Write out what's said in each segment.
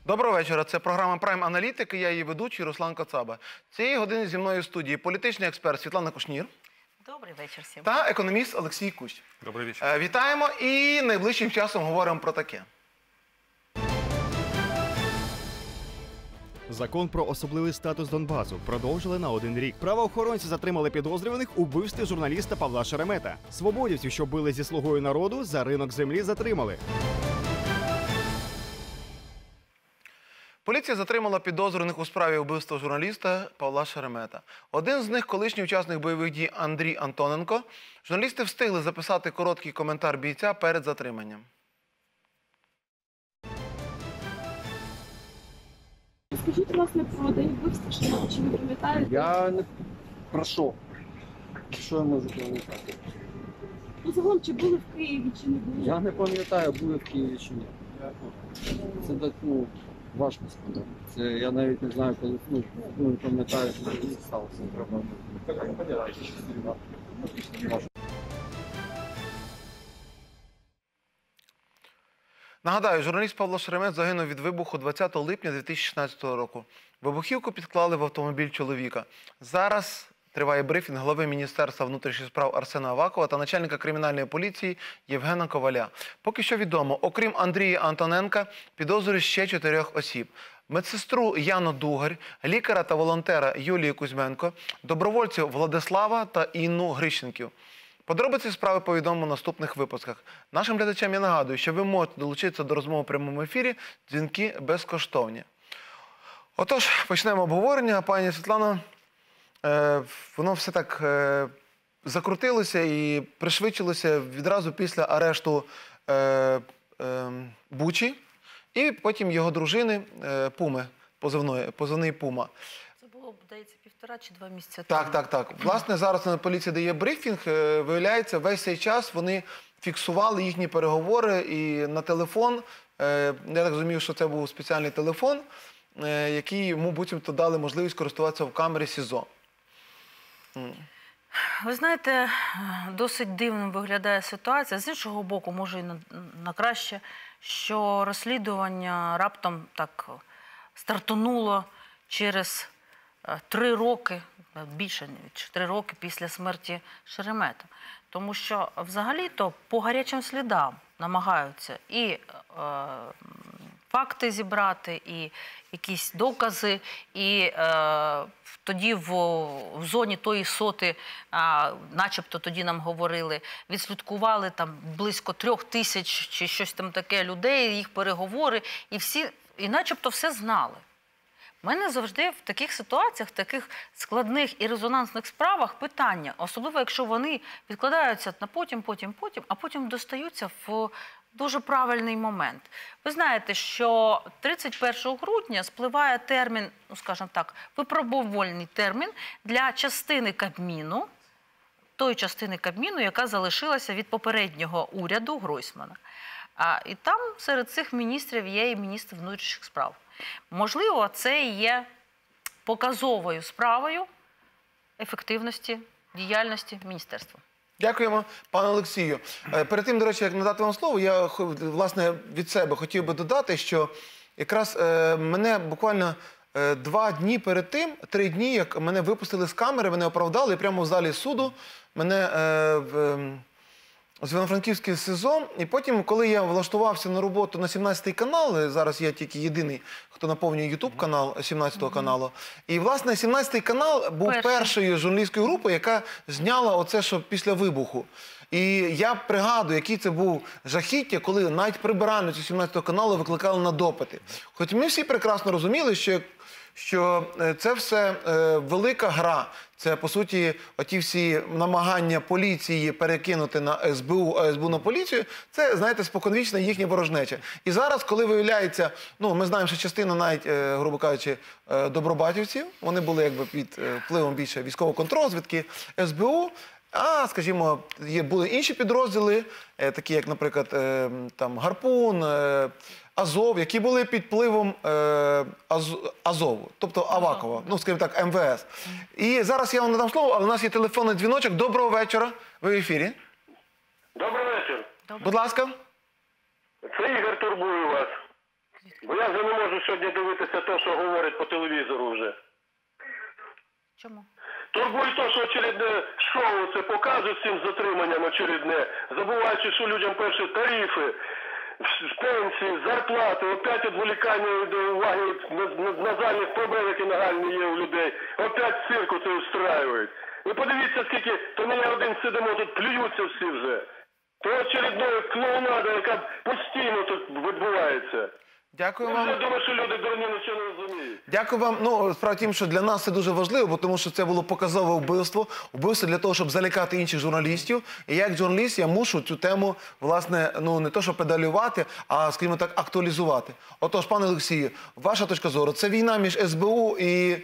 Доброго вечора. Це програма «Прайм Аналітики». Я її ведучий Руслан Коцаба. Цієї години зі мною в студії політичний експерт Світлана Кушнір. Добрий вечір всім. Та економіст Олексій Кущ. Добрий вечір. Вітаємо і найближчим часом говоримо про таке. Закон про особливий статус Донбасу продовжили на 1 рік. Правоохоронці затримали підозрюваних у вбивстві журналіста Павла Шеремета. Свободівців, що били зі «Слугою народу», за ринок землі затримали. Поліція затримала підозрюваних у справі вбивства журналіста Павла Шеремета. Один з них – колишній учасник бойових дій Андрій Антоненко. Журналісти встигли записати короткий коментар бійця перед затриманням. Скажіть, власне, про день вбивства Шеремета, чи ви пам'ятаєте? Я не пройшов. Що я можу пам'ятати? Ну, загалом, чи були в Києві, чи не були? Я не пам'ятаю, були в Києві чи ні. Це так, важко сказати. Це я навіть не знаю, коли, не пам'ятаю, що це сталося. Нагадаю, журналіст Павло Шеремет загинув від вибуху 20 липня 2016 року. Вибухівку підклали в автомобіль чоловіка. Зараз триває брифінг глави Міністерства внутрішніх справ Арсена Авакова та начальника кримінальної поліції Євгена Коваля. Поки що відомо, окрім Андрія Антоненка, підозрюють ще 4 осіб. Медсестру Яну Дугарь, лікаря та волонтера Юлію Кузьменко, добровольців Владислава та Інну Грищенків. Подробиці справи повідомимо в наступних випусках. Нашим глядачам я нагадую, що ви можете долучитися до розмови в прямому ефірі, дзвінки безкоштовні. Отож, почнемо обговорення. Пані Світлано, воно все так закрутилося і пришвидшилося відразу після арешту Бучі і потім його дружини Пуми, позивний Пума. Це було, здається, 1,5 чи 2 місяці тому. Так. Власне, зараз поліція дає брифінг. Виявляється, весь цей час вони фіксували їхні переговори і на телефон. Я так розумію, що це був спеціальний телефон, який йому буцімто дали можливість користуватися в камері СІЗО. Ви знаєте, досить дивним виглядає ситуація. З іншого боку, може і на краще, що розслідування раптом так стартануло через 3 роки, більше ніж 3 роки після смерті Шеремета. Тому що взагалі-то по гарячим слідам намагаються і факти зібрати, і якісь докази, і тоді в зоні тої соти, начебто тоді нам говорили, відслідкували там близько 3000 чи щось там таке людей, їх переговори, і всі, і начебто все знали. У мене завжди в таких ситуаціях, в таких складних і резонансних справах питання, особливо якщо вони відкладаються на потім, а потім достаються в дуже правильний момент. Ви знаєте, що 31 грудня спливає термін, скажімо так, випробувальний термін для частини Кабміну, тої частини Кабміну, яка залишилася від попереднього уряду Гройсмана. І там серед цих міністрів є і міністр внутрішніх справ. Можливо, це і є показовою справою ефективності діяльності міністерства. Дякуємо, пане Олексію. Перед тим, до речі, як надати вам слово, я, власне, від себе хотів би додати, що якраз мене буквально 2 дні перед тим, 3 дні, як мене випустили з камери, мене оправдали, і прямо в залі суду мене з Івано-Франківського СИЗО. І потім, коли я влаштувався на роботу на 17-й канал, зараз я тільки єдиний, хто наповнює YouTube-канал 17-го каналу. І, власне, 17-й канал був першою журналістською групою, яка зняла оце, що після вибуху. І я пригадую, який це був жахіття, коли навіть прибиральницю 17-го каналу викликали на допити. Хоч ми всі прекрасно розуміли, що це все велика гра. Це, по суті, оті всі намагання поліції перекинути на СБУ, а СБУ на поліцію, це, знаєте, споконвічна їхня ворожнеча. І зараз, коли виявляється, ми знаємо, що частина навіть, грубо кажучи, добробатівців, вони були якби під впливом більше військової контррозвідки, СБУ, а, скажімо, були інші підрозділи, такі як, наприклад, там, Гарпун, Азов, які були під впливом Азову, тобто Авакова, скажімо так, МВС. І зараз я вам надам слово, але у нас є телефонний дзвіночок. Доброго вечора, ви в ефірі. Добрий вечір. Будь ласка. Це Ігор турбує вас. Бо я вже не можу сьогодні дивитися те, що говорять по телевізору вже. Чому? Турбує те, що очередне шоу це показують з цим затриманням очередне, забуваючи, що людям перші тарифи, пенсії, зарплати, опять відволікання до уваги на загальних проблем, які нагальні є у людей. Опять цирку це устраюють. Ви подивіться, скільки, то не я один сидимо, тут плюються всі вже. То очередної клоунада, яка постійно тут відбувається. Дякую Я вам. вже думаю, що люди дурні нічого не розуміють. Дякую вам. Ну, справа в тім, що для нас це дуже важливо, бо тому що це було показове вбивство. Вбивство для того, щоб залякати інших журналістів. І як журналіст я мушу цю тему, власне, ну не то, що педалювати, а, скажімо так, актуалізувати. Отож, пане Олексію, ваша точка зору, це війна між СБУ і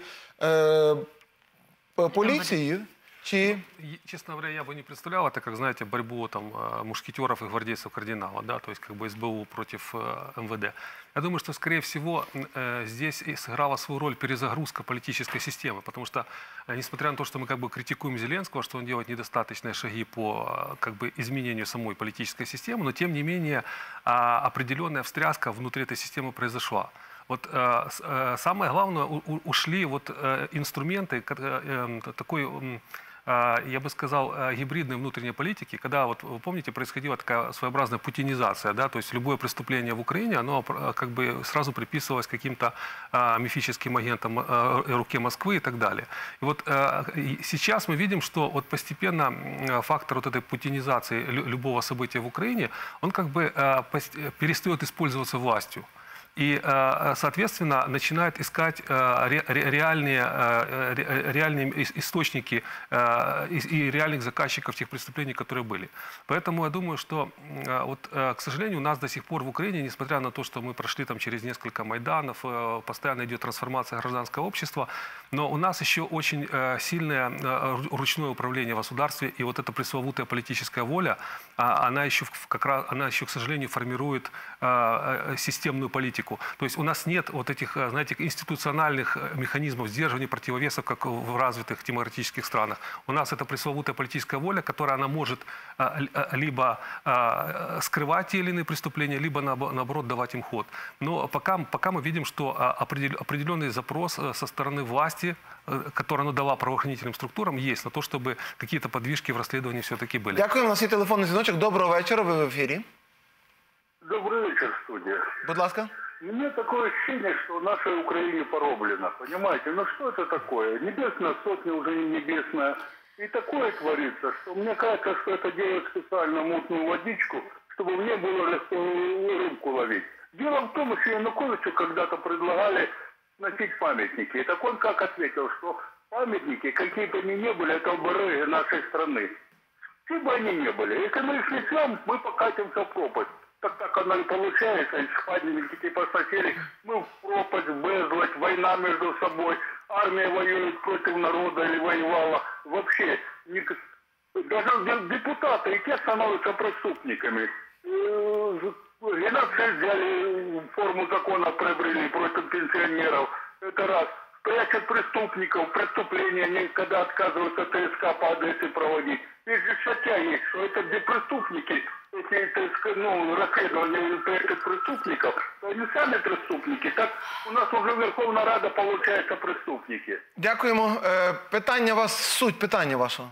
поліцією? Чи... Честно говоря, я бы не представлял это, как, знаете, борьбу там мушкетеров и гвардейцев кардинала, да, то есть как бы СБУ против МВД. Я думаю, что, скорее всего, здесь и сыграла свою роль перезагрузка политической системы, потому что, несмотря на то, что мы как бы критикуем Зеленского, что он делает недостаточные шаги по как бы изменению самой политической системы, но тем не менее определенная встряска внутри этой системы произошла. Вот самое главное, ушли вот инструменты такой, я бы сказал, гибридной внутренней политики, когда, вот, вы помните, происходила такая своеобразная путинизация, да, то есть любое преступление в Украине, оно как бы сразу приписывалось каким-то мифическим агентам руке Москвы и так далее. И вот сейчас мы видим, что вот постепенно фактор вот этой путинизации любого события в Украине, он как бы перестает использоваться властью. И, соответственно, начинает искать реальные источники и реальных заказчиков тех преступлений, которые были. Поэтому я думаю, что, вот, к сожалению, у нас до сих пор в Украине, несмотря на то, что мы прошли там через несколько майданов, постоянно идет трансформация гражданского общества, но у нас еще очень сильное ручное управление в государстве, и вот эта пресловутая политическая воля, она еще, к сожалению, формирует системную политику. То есть у нас нет вот этих, знаете, институциональных механизмов сдерживания противовесов, как в развитых демократических странах. У нас это пресловутая политическая воля, которая она может либо скрывать те или иные преступления, либо наоборот давать им ход. Но пока мы видим, что определенный запрос со стороны власти, который она дала правоохранительным структурам, есть на то, чтобы какие-то подвижки в расследовании все-таки были. Дякую, у нас є телефонний дзвіночок. Доброго вечора, ви в ефірі. Добрый вечер, студия. Будь ласка. У меня такое ощущение, что в нашей Украине пороблено, понимаете? Ну что это такое? Небесная сотня уже не небесная. И такое творится, что мне кажется, что это делают специально мутную водичку, чтобы мне было легко рыбку ловить. Дело в том, что Януковичу когда-то предлагали сносить памятники. И так он как ответил, что памятники, какие бы они ни были, это обереги нашей страны. Какие бы они ни были. Если мы их снесем, мы покатимся в пропасть. Так оно и получается, и памятники типа сносили, мы в пропасть, в бездну, война между собой, армия воюет против народа или воевала. Вообще, даже депутаты и те становятся преступниками. Генералы взяли форму закона, приобрели против пенсионеров. Это раз. Прячут преступников, преступления, они когда отказываются ТСК по адресу проводить. Здесь же статья есть, что это где преступники, если расследование этих преступников, то они сами преступники. Так у нас уже Верховна Рада получается преступники. Дякуємо. Питання вас, суть питання вашого.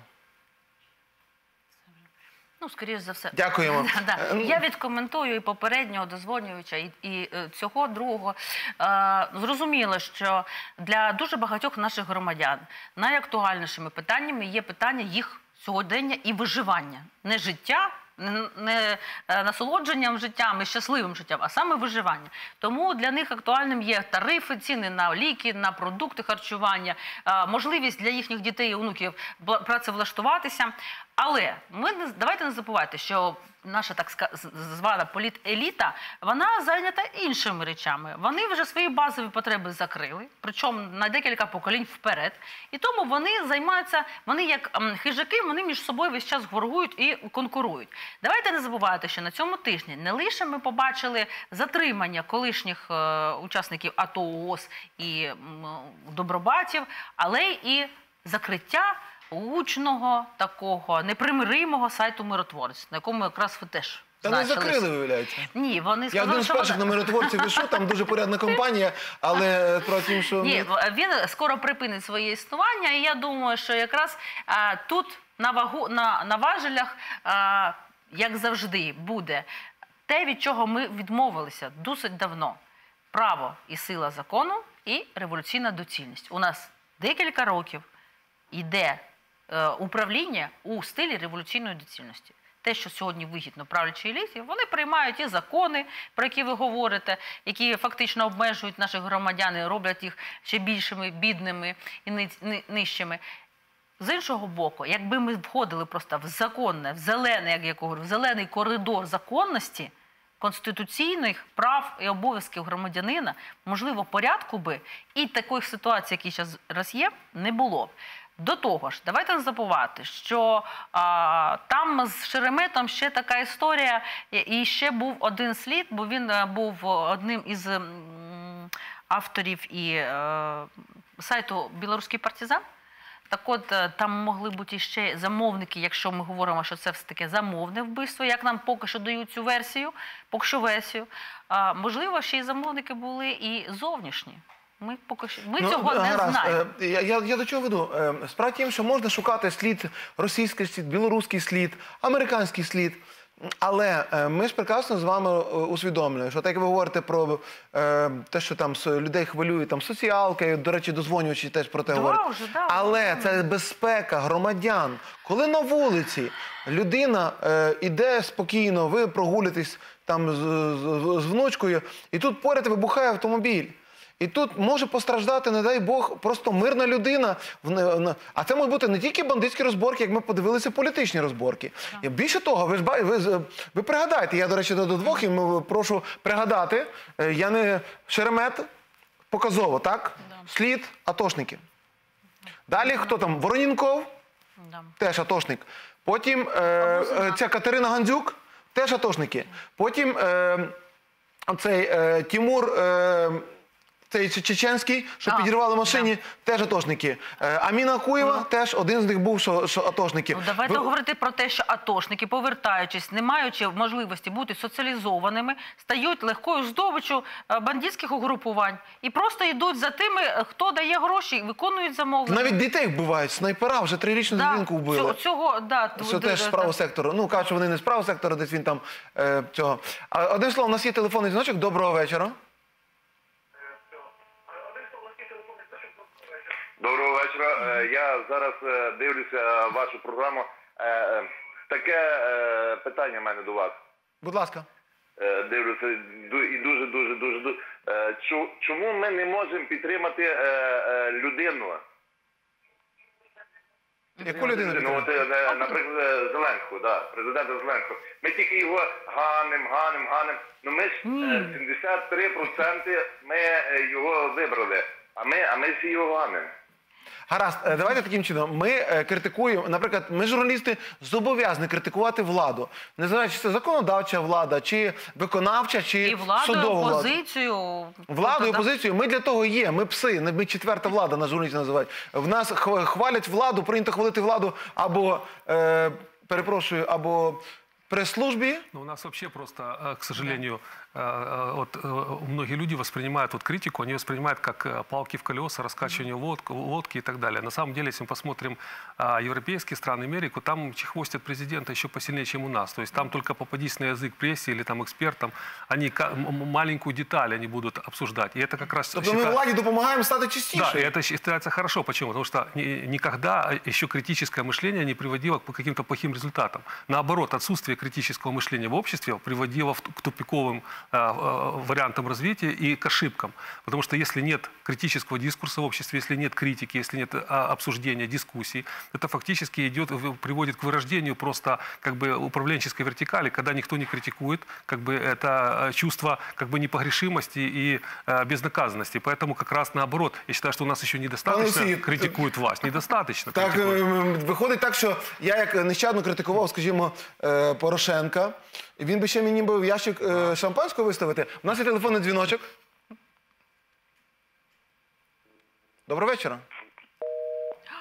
Ну, скоріш за все. Дякуємо. Я відкоментую і попереднього дозвонювача, і цього другого. Зрозуміло, що для дуже багатьох наших громадян найактуальнішими питаннями є питання їх сьогодення і виживання. Не життя, не насолодженням життям і щасливим життям, а саме виживання. Тому для них актуальним є тарифи, ціни на ліки, на продукти харчування, можливість для їхніх дітей і онуків працевлаштуватися. Але давайте не забувати, що наша так звана політеліта, вона зайнята іншими речами. Вони вже свої базові потреби закрили, причому на декілька поколінь вперед. І тому вони займаються, вони як хижаки, вони між собою весь час горгують і конкурують. Давайте не забувати, що на цьому тижні не лише ми побачили затримання колишніх учасників АТО, ООС і добробатів, але і закриття гучного, такого непримиримого сайту «Миротворець», на якому якраз ви теж Та не закрили, виявляється. Ні, вони Я сказали, один з що перших на миротворців пишу, там дуже порядна компанія, але про тим, що... Ні, він скоро припинить своє існування, і я думаю, що якраз тут на важелях, як завжди, буде те, від чого ми відмовилися досить давно. Право і сила закону, і революційна доцільність. У нас декілька років йде управління у стилі революційної доцільності. Те, що сьогодні вигідно правлячій еліті, вони приймають і закони, про які ви говорите, які фактично обмежують наших громадян і роблять їх ще більшими, бідними і нижчими. З іншого боку, якби ми входили просто в законне, в зелений, як я говорю, в зелений коридор законності, конституційних прав і обов'язків громадянина, можливо, порядку би і такої ситуації, які зараз є, не було б. До того ж, давайте не забувати, що там з Шереметом ще така історія, і ще був один слід, бо він був одним із авторів і сайту «Білоруський партизан». Так от, там могли бути іще замовники, якщо ми говоримо, що це все-таки замовне вбивство, як нам поки що дають цю версію, поки що версію. Можливо, ще й замовники були і зовнішні. Ми цього не знаємо. Я до чого веду? Справа тим, що можна шукати слід, російський слід, білоруський слід, американський слід. Але ми ж прекрасно з вами усвідомлюємо, що так як ви говорите про те, що там людей хвилює там соціалка, до речі, дозвонювачі теж про те говорять. Але це безпека громадян. Коли на вулиці людина іде спокійно, ви прогулюєтесь там з внучкою, і тут поряд вибухає автомобіль. І тут може постраждати, не дай Бог, просто мирна людина. А це можуть бути не тільки бандитські розборки, як ми подивилися, політичні розборки. І більше того, ви пригадайте, я, до речі, до двох, і прошу пригадати, Шеремет показово, так? Слід атошники. Далі хто там? Воронінков, теж атошник. Потім ця Катерина Гандзюк, теж атошники. Потім цей Тимур... Цей чеченський, що підірвали машині, теж атошники. Аміна Куєва теж один з них був, що атошники. Давайте говорити про те, що атошники, повертаючись, не маючи можливості бути соціалізованими, стають легкою здобиччю бандитських угрупувань. І просто йдуть за тими, хто дає гроші і виконують замовлення. Навіть дитей вбивають. Снайпера вже 3-річну дитинку вбили. Це теж з правого сектору. Ну, кажуть, що вони не з правого сектору, десь він там цього. Одним словом, у нас є телефонний дзвіночок. Доброго вечора. Доброго вечора. Я зараз дивлюся вашу програму. Таке питання в мене до вас. Будь ласка. Дивлюся і дуже. Чому ми не можемо підтримати людину? Яку людину підтримати? Наприклад, Зеленського, президента Зеленського. Ми тільки його ганимо. Ну ми ж 73% ми його вибрали, а ми всі його ганимо. Гаразд, давайте таким чином. Ми критикуємо, наприклад, ми журналісти зобов'язані критикувати владу. Не знаю, чи це законодавча влада, чи виконавча, чи судова влада. І опозицію. Владу і опозицію. Ми для того є. Ми пси. Ми четверта влада, нас журналісти називають. В нас хвалять владу, прийнято хвалити владу або, перепрошую, або пресс-службе. У нас вообще просто, к сожалению, многие люди воспринимают критику, они воспринимают как палки в колеса, раскачивание лодки и так далее. На самом деле, если мы посмотрим европейские страны, Америку, там чехвостят президента еще посильнее, чем у нас. То есть там только попадись на язык прессе или там экспертам, они маленькую деталь они будут обсуждать. И это как раз... Тобто мы владе помогаем стать чистейшей. Да, и это считается хорошо. Почему? Потому что никогда еще критическое мышление не приводило к каким-то плохим результатам. Наоборот, отсутствие критического мышления в обществе приводило к тупиковым вариантам развития и к ошибкам. Потому что если нет критического дискурса в обществе, если нет критики, если нет обсуждения, дискуссий, это фактически приводит к вырождению просто управленческой вертикали, когда никто не критикует, это чувство непогрешимости и безнаказанности. Поэтому как раз наоборот, я считаю, что у нас еще недостаточно критикуют власть. Недостаточно. Так, виходить так, що я як нещадно критикував, скажімо, Порошенка, він би ще мені був ящик шампанського виставити. У нас є телефонний дзвіночок. Доброго вечора.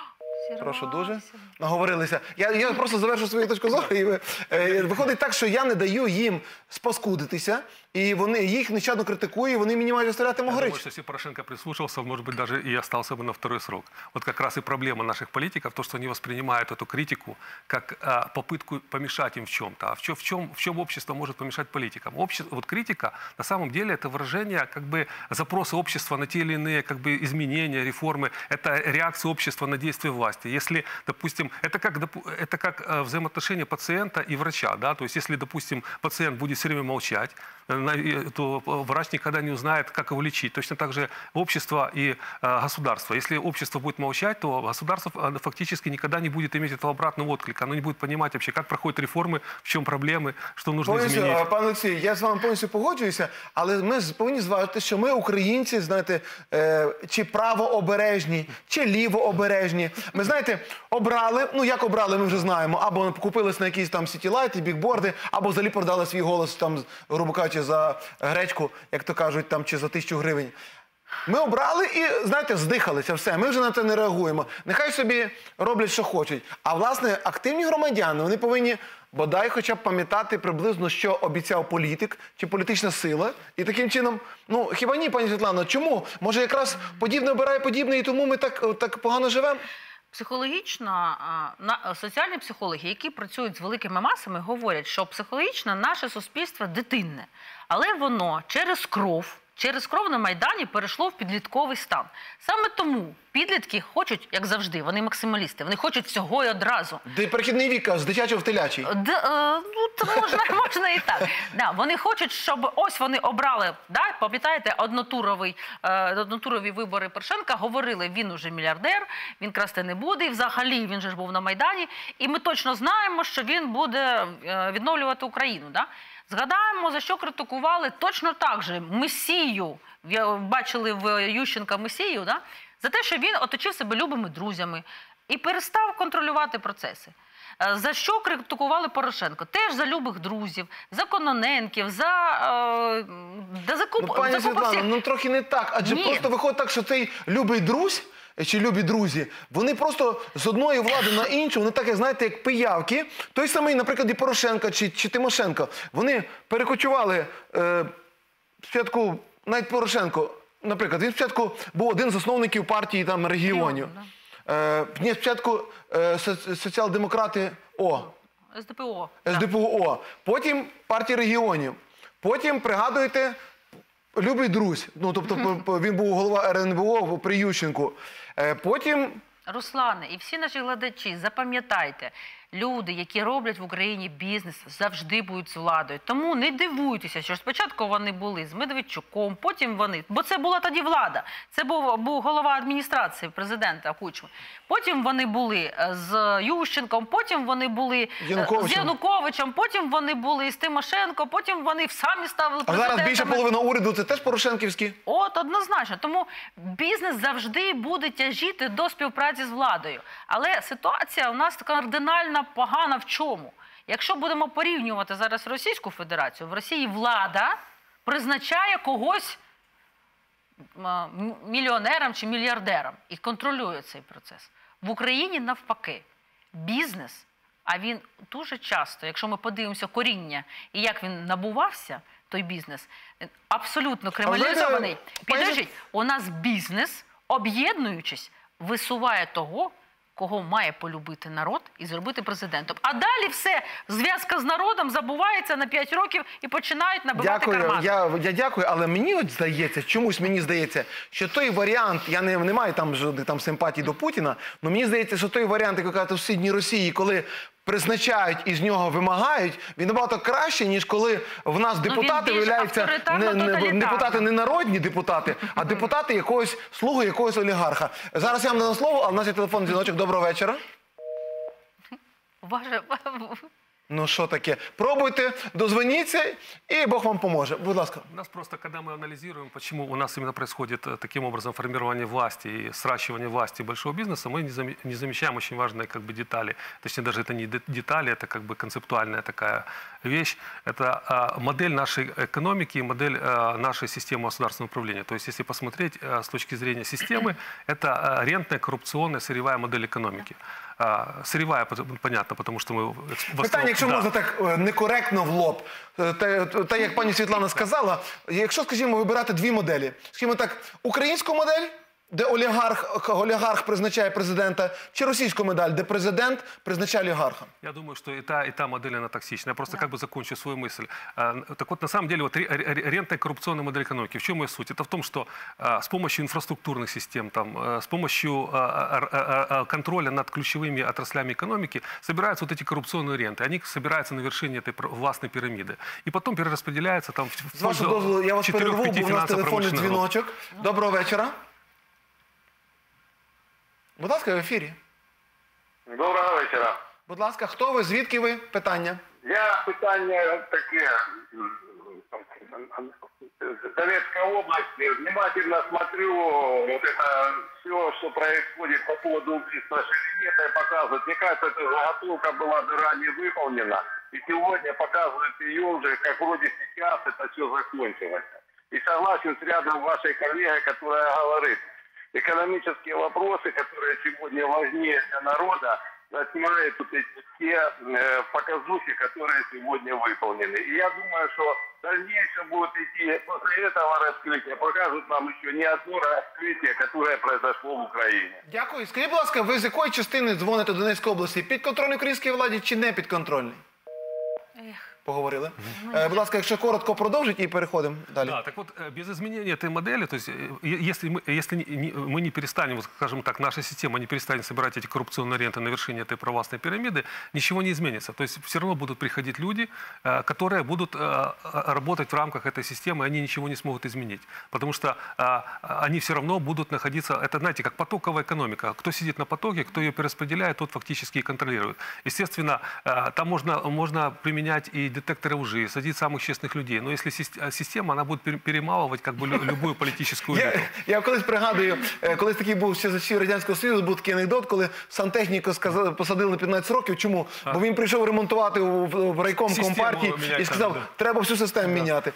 Прошу дуже. Наговорилися. Я просто завершу свою точку зору. І виходить так, що я не даю їм спаскудитися, і їх нещадно критикую, і вони мені мають оставляти Я думаю, могорич. что если Порошенко прислушался, может быть, даже и остался бы на второй срок. Вот как раз и проблема наших политиков, то, что они воспринимают эту критику как попытку помешать им в чем-то. А в чем общество может помешать политикам? Вот критика, на самом деле, это выражение как бы запроса общества на те или иные как бы изменения, реформы. Это реакция общества на действия власти. Если, допустим, это как взаимоотношения пациента и врача. Да? То есть, если, допустим, пациент будет все время молчать, то врач никогда не узнает, как его лечить. Точно так же общество и государство. Если общество будет молчать, то государство фактически никогда не будет иметь этого обратного отклика. Оно не будет понимать вообще, как проходят реформы, в чем проблемы, что нужно изменить. Пане Олексій, я з вами повністю погоджуюся, але ми повинні зважити, що ми, українці, знаєте, чи правообережні, чи лівообережні. Ми, знаєте, обрали, ну як обрали, ми вже знаємо, або купились на якісь там сітілайти, бікборди, або взагалі продали свій голос, там, грубо кажучи, за гречку, як то кажуть, там, чи за 1000 гривень. Ми обрали і, знаєте, здихалися, все, ми вже на це не реагуємо. Нехай собі роблять, що хочуть. А, власне, активні громадяни, вони повинні бодай хоча б пам'ятати приблизно, що обіцяв політик чи політична сила. І таким чином, ну, хіба ні, пані Світлано, чому? Може, якраз подібне обирає подібне, і тому ми так погано живемо? Психологічно, соціальні психологи, які працюють з великими масами, говорять, що психологічно наше суспільство дитинне, але воно через кров на Майдані перейшло в підлітковий стан. Саме тому підлітки хочуть, як завжди, вони максималісти, вони хочуть всього і одразу. Перехідний вік, з дитячого в телячий. Можна і так. Да, вони хочуть, щоб ось вони обрали, да, пам'ятаєте, однотурові вибори Порошенка, говорили, він уже мільярдер, він красти не буде, і взагалі він же ж був на Майдані, і ми точно знаємо, що він буде відновлювати Україну, да? Згадаємо, за що критикували точно так же Месію, бачили в Ющенка Месію, да? За те, що він оточив себе любими друзями і перестав контролювати процеси. За що критикували Порошенко? Теж за любих друзів, за Кононенків, за купу пані Світлано, ну трохи не так, адже просто виходить так, що цей любий друзь, чи любі друзі, вони просто з одної влади на іншу, вони так, як, знаєте, як пиявки. Той самий, наприклад, і Порошенко чи Тимошенко, вони перекочували спочатку, навіть Порошенко, наприклад, він спочатку був один з засновників партії там регіонів. Спочатку соціал-демократи СДПУ, потім партія регіонів, потім, пригадуєте, любий друзь, ну, тобто він був голова РНБО при Ющенку. Потім... Руслане, і всі наші глядачі, запам'ятайте, люди, які роблять в Україні бізнес, завжди будуть з владою. Тому не дивуйтеся, що спочатку вони були з Медведчуком, потім вони, бо це була тоді влада, це був голова адміністрації президента Кучми. Потім вони були з Ющенком, потім вони були з Януковичем, потім вони були з Тимошенко, потім вони самі ставили президентами. А зараз більше половина уряду – це теж порошенківські? От, однозначно. Тому бізнес завжди буде тяжіти до співпраці з владою. Але ситуація у нас кардинально погана в чому? Якщо будемо порівнювати зараз Російську Федерацію, в Росії влада призначає когось мільйонером чи мільярдером і контролює цей процес. В Україні навпаки. Бізнес, а він дуже часто, якщо ми подивимося коріння і як він набувався, той бізнес, абсолютно криміналізований. Підождіть, у нас бізнес, об'єднуючись, висуває того, кого має полюбити народ і зробити президентом. А далі все, зв'язка з народом забувається на 5 років і починають набивати карман. Я дякую, але мені от здається, чомусь мені здається, що той варіант, я не маю там жодних там симпатій до Путіна, але мені здається, що той варіант, як кажуть, в сусідній Росії, коли призначають і з нього вимагають, він набагато краще, ніж коли в нас депутати виявляються депутати не народні депутати, а депутати якогось слуги, якогось олігарха. Зараз я вам дам слово, а в нас є телефонний дзвіночок. Доброго вечора. Ну що таке? Пробуйте, дозвоніться, і Бог вам поможе. Будь ласка. У нас просто, когда мы анализируем, почему у нас именно происходит таким образом формирование власти и сращивание власти большого бизнеса, мы не замечаем очень важные как бы детали. Точнее, даже это не детали, это как бы концептуальная такая вещь. Это модель нашей экономики, модель нашей системы государственного управления. То есть, если посмотреть с точки зрения системы, это рентная, коррупционная, сырьевая модель экономики. Сырьевая, понятно, потому что мы... Питання, якщо можна так некоректно в лоб. Та, як пані Світлана сказала, якщо, скажімо, вибирати дві моделі. Скажімо так, українську модель, де олігарх призначає президента, чи російську модель, де президент призначає олігарха? Я думаю, что и та модель, она токсична. Я просто как бы закончу свою мысль. Так вот, на самом деле, вот рентная коррупционная модель экономики, в чем ее суть? Это в том, что с помощью инфраструктурных систем, с помощью контроля над ключевыми отраслями экономики собираются вот эти коррупционные ренты. Они собираются на вершине этой властной пирамиды. И потом перераспределяются там З вашого дозволу, я вас перерву, бо у нас телефонний дзвіночок. Доброго вечора. Будь ласка, в ефірі. Доброго вечора. Будь ласка, хто ви, звідки ви? Питання. Я питання таке. Донецкой области. Внимательно смотрю вот это все, что происходит по поводу убийства Шеремета, показывают. Мне кажется, эта заготовка была ранее выполнена. И сегодня показывают ее уже, как вроде сейчас это все закончилось. И согласен с рядом вашей коллегой, которая говорит, экономические вопросы, которые сегодня важнее для народа, затмевают вот эти те показухи, которые сегодня выполнены. И я думаю, что дальнейшее будет идти после этого раскрытия, покажут нам еще не одно раскрытие, которое произошло в Украине. Дякую. Скажіть, будь ласка, ви з якої частини дзвоните до Донецької області? Підконтрольній українській владі чи не підконтрольній? Поговорили. Будь ласка, якщо коротко продовжить і переходимо далі. Да, так вот, без изменения этой модели, то есть, если мы не перестанем, вот, скажем так, наша система не перестанет собирать эти коррупционные ренты на вершине этой провластной пирамиды, ничего не изменится. То есть все равно будут приходить люди, которые будут работать в рамках этой системы, и они ничего не смогут изменить. Потому что они все равно будут находиться, это, знаете, как потоковая экономика. Кто сидит на потоке, кто ее перераспределяет, тот фактически и контролирует. Естественно, там можно применять и детекторы лжи, садить самых честных людей. Но если система, она будет перемалывать как бы любую політичну еліту. Я колись пригадую, колись такий був ще за часів Радянського Союзу, був такий анекдот, коли сантехніка посадили на 15 років. Чому? Бо він прийшов ремонтувати в райком компартії і сказав, треба всю систему міняти.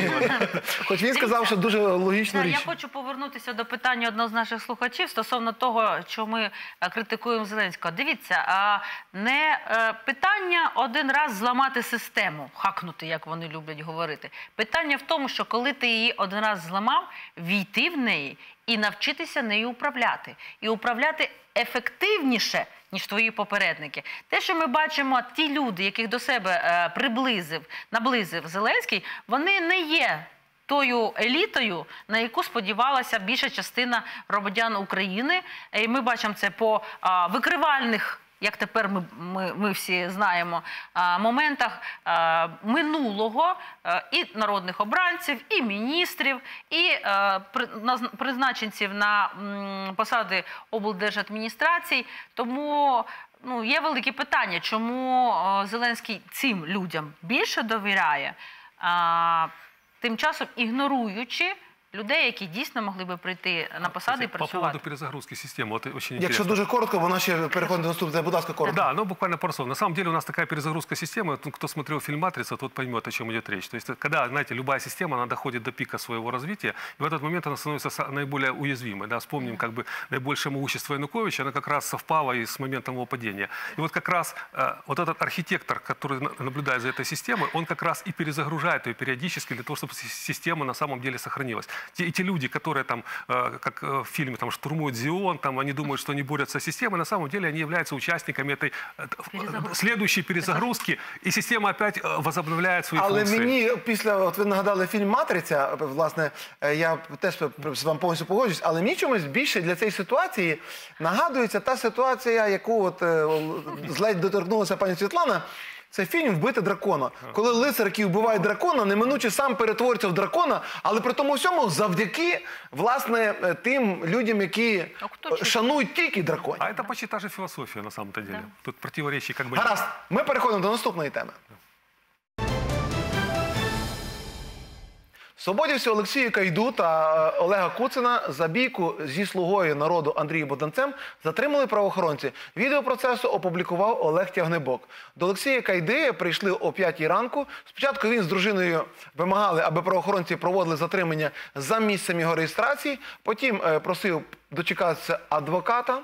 Хоч він сказав, що дуже логічну річ. Я хочу повернутися до питання одного з наших слухачів стосовно того, що ми критикуємо Зеленського. Дивіться, не питання один раз зламати систему, хакнути, як вони люблять говорити. Питання в тому, що коли ти її один раз зламав, війти в неї і навчитися нею управляти. І управляти ефективніше, ніж твої попередники. Те, що ми бачимо, ті люди, яких до себе наблизив Зеленський, вони не є тою елітою, на яку сподівалася більша частина громадян України. І ми бачимо це по викривальних, як тепер ми всі знаємо, моментах минулого і народних обранців, і міністрів, і призначенців на посади облдержадміністрацій. Тому є велике питання, чому Зеленський цим людям більше довіряє, тим часом ігноруючи людей, які дійсно могли би прийти на посади і працювати. По поводу перезагрузки системы, вот очень интересно. Якщо дуже коротко, вона ще переходить до наступного. Будь ласка, коротко. Да, буквально пару слов. На самом деле у нас такая перезагрузка системы, кто смотрел фильм «Матрица», тот поймет, о чем идет речь. То есть, когда, знаете, любая система, она доходит до пика своего развития, и в этот момент она становится наиболее уязвимой. Да? Вспомним, как бы, наибольшее могущество Януковича, оно как раз совпало и с моментом его падения. И вот как раз вот этот архитектор, который наблюдает за этой системой, он как раз и перезагружает ее периодически для того, чтобы система на самом деле сохранилась. Те люди, которые там, как в фильме, там, штурмуют Зион, там, они думают, что они борются с системой, на самом деле они являются участниками этой следующей перезагрузки, і система опять возобновляє свої функції. Але мені після, от ви нагадали фільм «Матриця», власне, я теж з вами повністю погоджуюсь, але мені чомусь більше для цієї ситуації нагадується та ситуація, яку от ледь доторкнулася пані Світлана, Це фільм «Вбити дракона». Коли лицар, який вбиває дракона, неминуче сам перетворюється в дракона, але при тому всьому завдяки, власне, тим людям, які шанують тільки драконів. А это почти та же философия на самом-то деле. Тут противоречий как бы нет. Гаразд, ми переходимо до наступної теми. Свободівці Олексію Кайду та Олега Куцина за бійку зі слугою народу Андрієм Богданцем затримали правоохоронці. Відео процесу опублікував Олег Тягнебок. До Олексія Кайди прийшли о 5 ранку. Спочатку він з дружиною вимагали, аби правоохоронці проводили затримання за місцем його реєстрації. Потім просив дочекатися адвоката.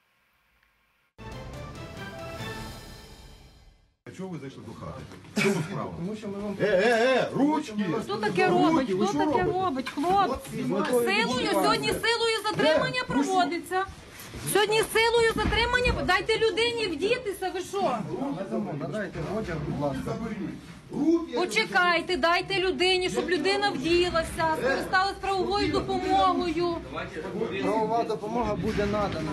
Чого ви зайшли до хати? Чому справа? Тому що ми вам... Ручки! Хто таке робить? Хто таке робить? Хлопці, силою, сьогодні силою затримання проводиться. Сьогодні силою затримання, дайте людині вдітися, ви що? Надайте одяг, будь ласка. Почекайте, дайте людині, щоб людина вділася, скористалась правовою допомогою. Правова допомога буде надана.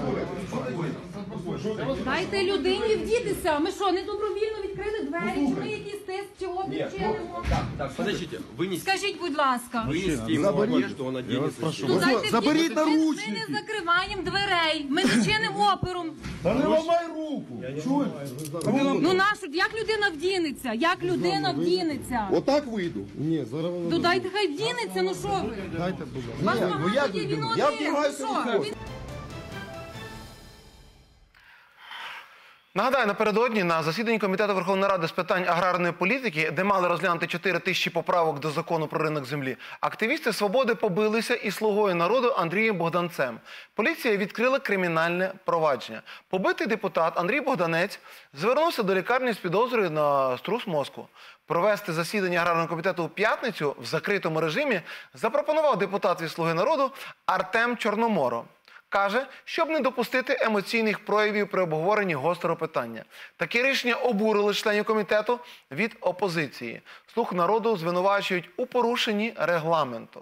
Дайте людині вдітися. Ми що, не добровільно відкрили двері, чи ми якийсь тест, чи опір чинимо? Подождите, вынести, Скажіть, будь ласка. вынести ему одежду, он оденется. Ну, дайте Заберіть вдітися. наручники. Ми не закриваємо дверей, ми не чинимо опером. Та не ламай руку! Чуєш? Ну нашу, як людина вдінеться? Як людина вдінеться? Отак вийду. Ні, зараз воно... Ну дайте хай вдінеться, ну що ви? Дайте, будь ласка. Вас ну багато як є, ви він думаєте? один, Я ну вдягаюся що? виходжу. Він- Нагадаю, напередодні на засіданні Комітету Верховної Ради з питань аграрної політики, де мали розглянути 4 тисячі поправок до закону про ринок землі, активісти «Свободи» побилися із слугою народу Андрієм Богданцем. Поліція відкрила кримінальне провадження. Побитий депутат Андрій Богданець звернувся до лікарні з підозрою на струс мозку. Провести засідання аграрного комітету у п'ятницю в закритому режимі запропонував депутат від «Слуги народу» Артем Чорноморо. Каже, щоб не допустити емоційних проявів при обговоренні гострого питання. Таке рішення обурило членів комітету від опозиції. «Слуг народу» звинувачують у порушенні регламенту.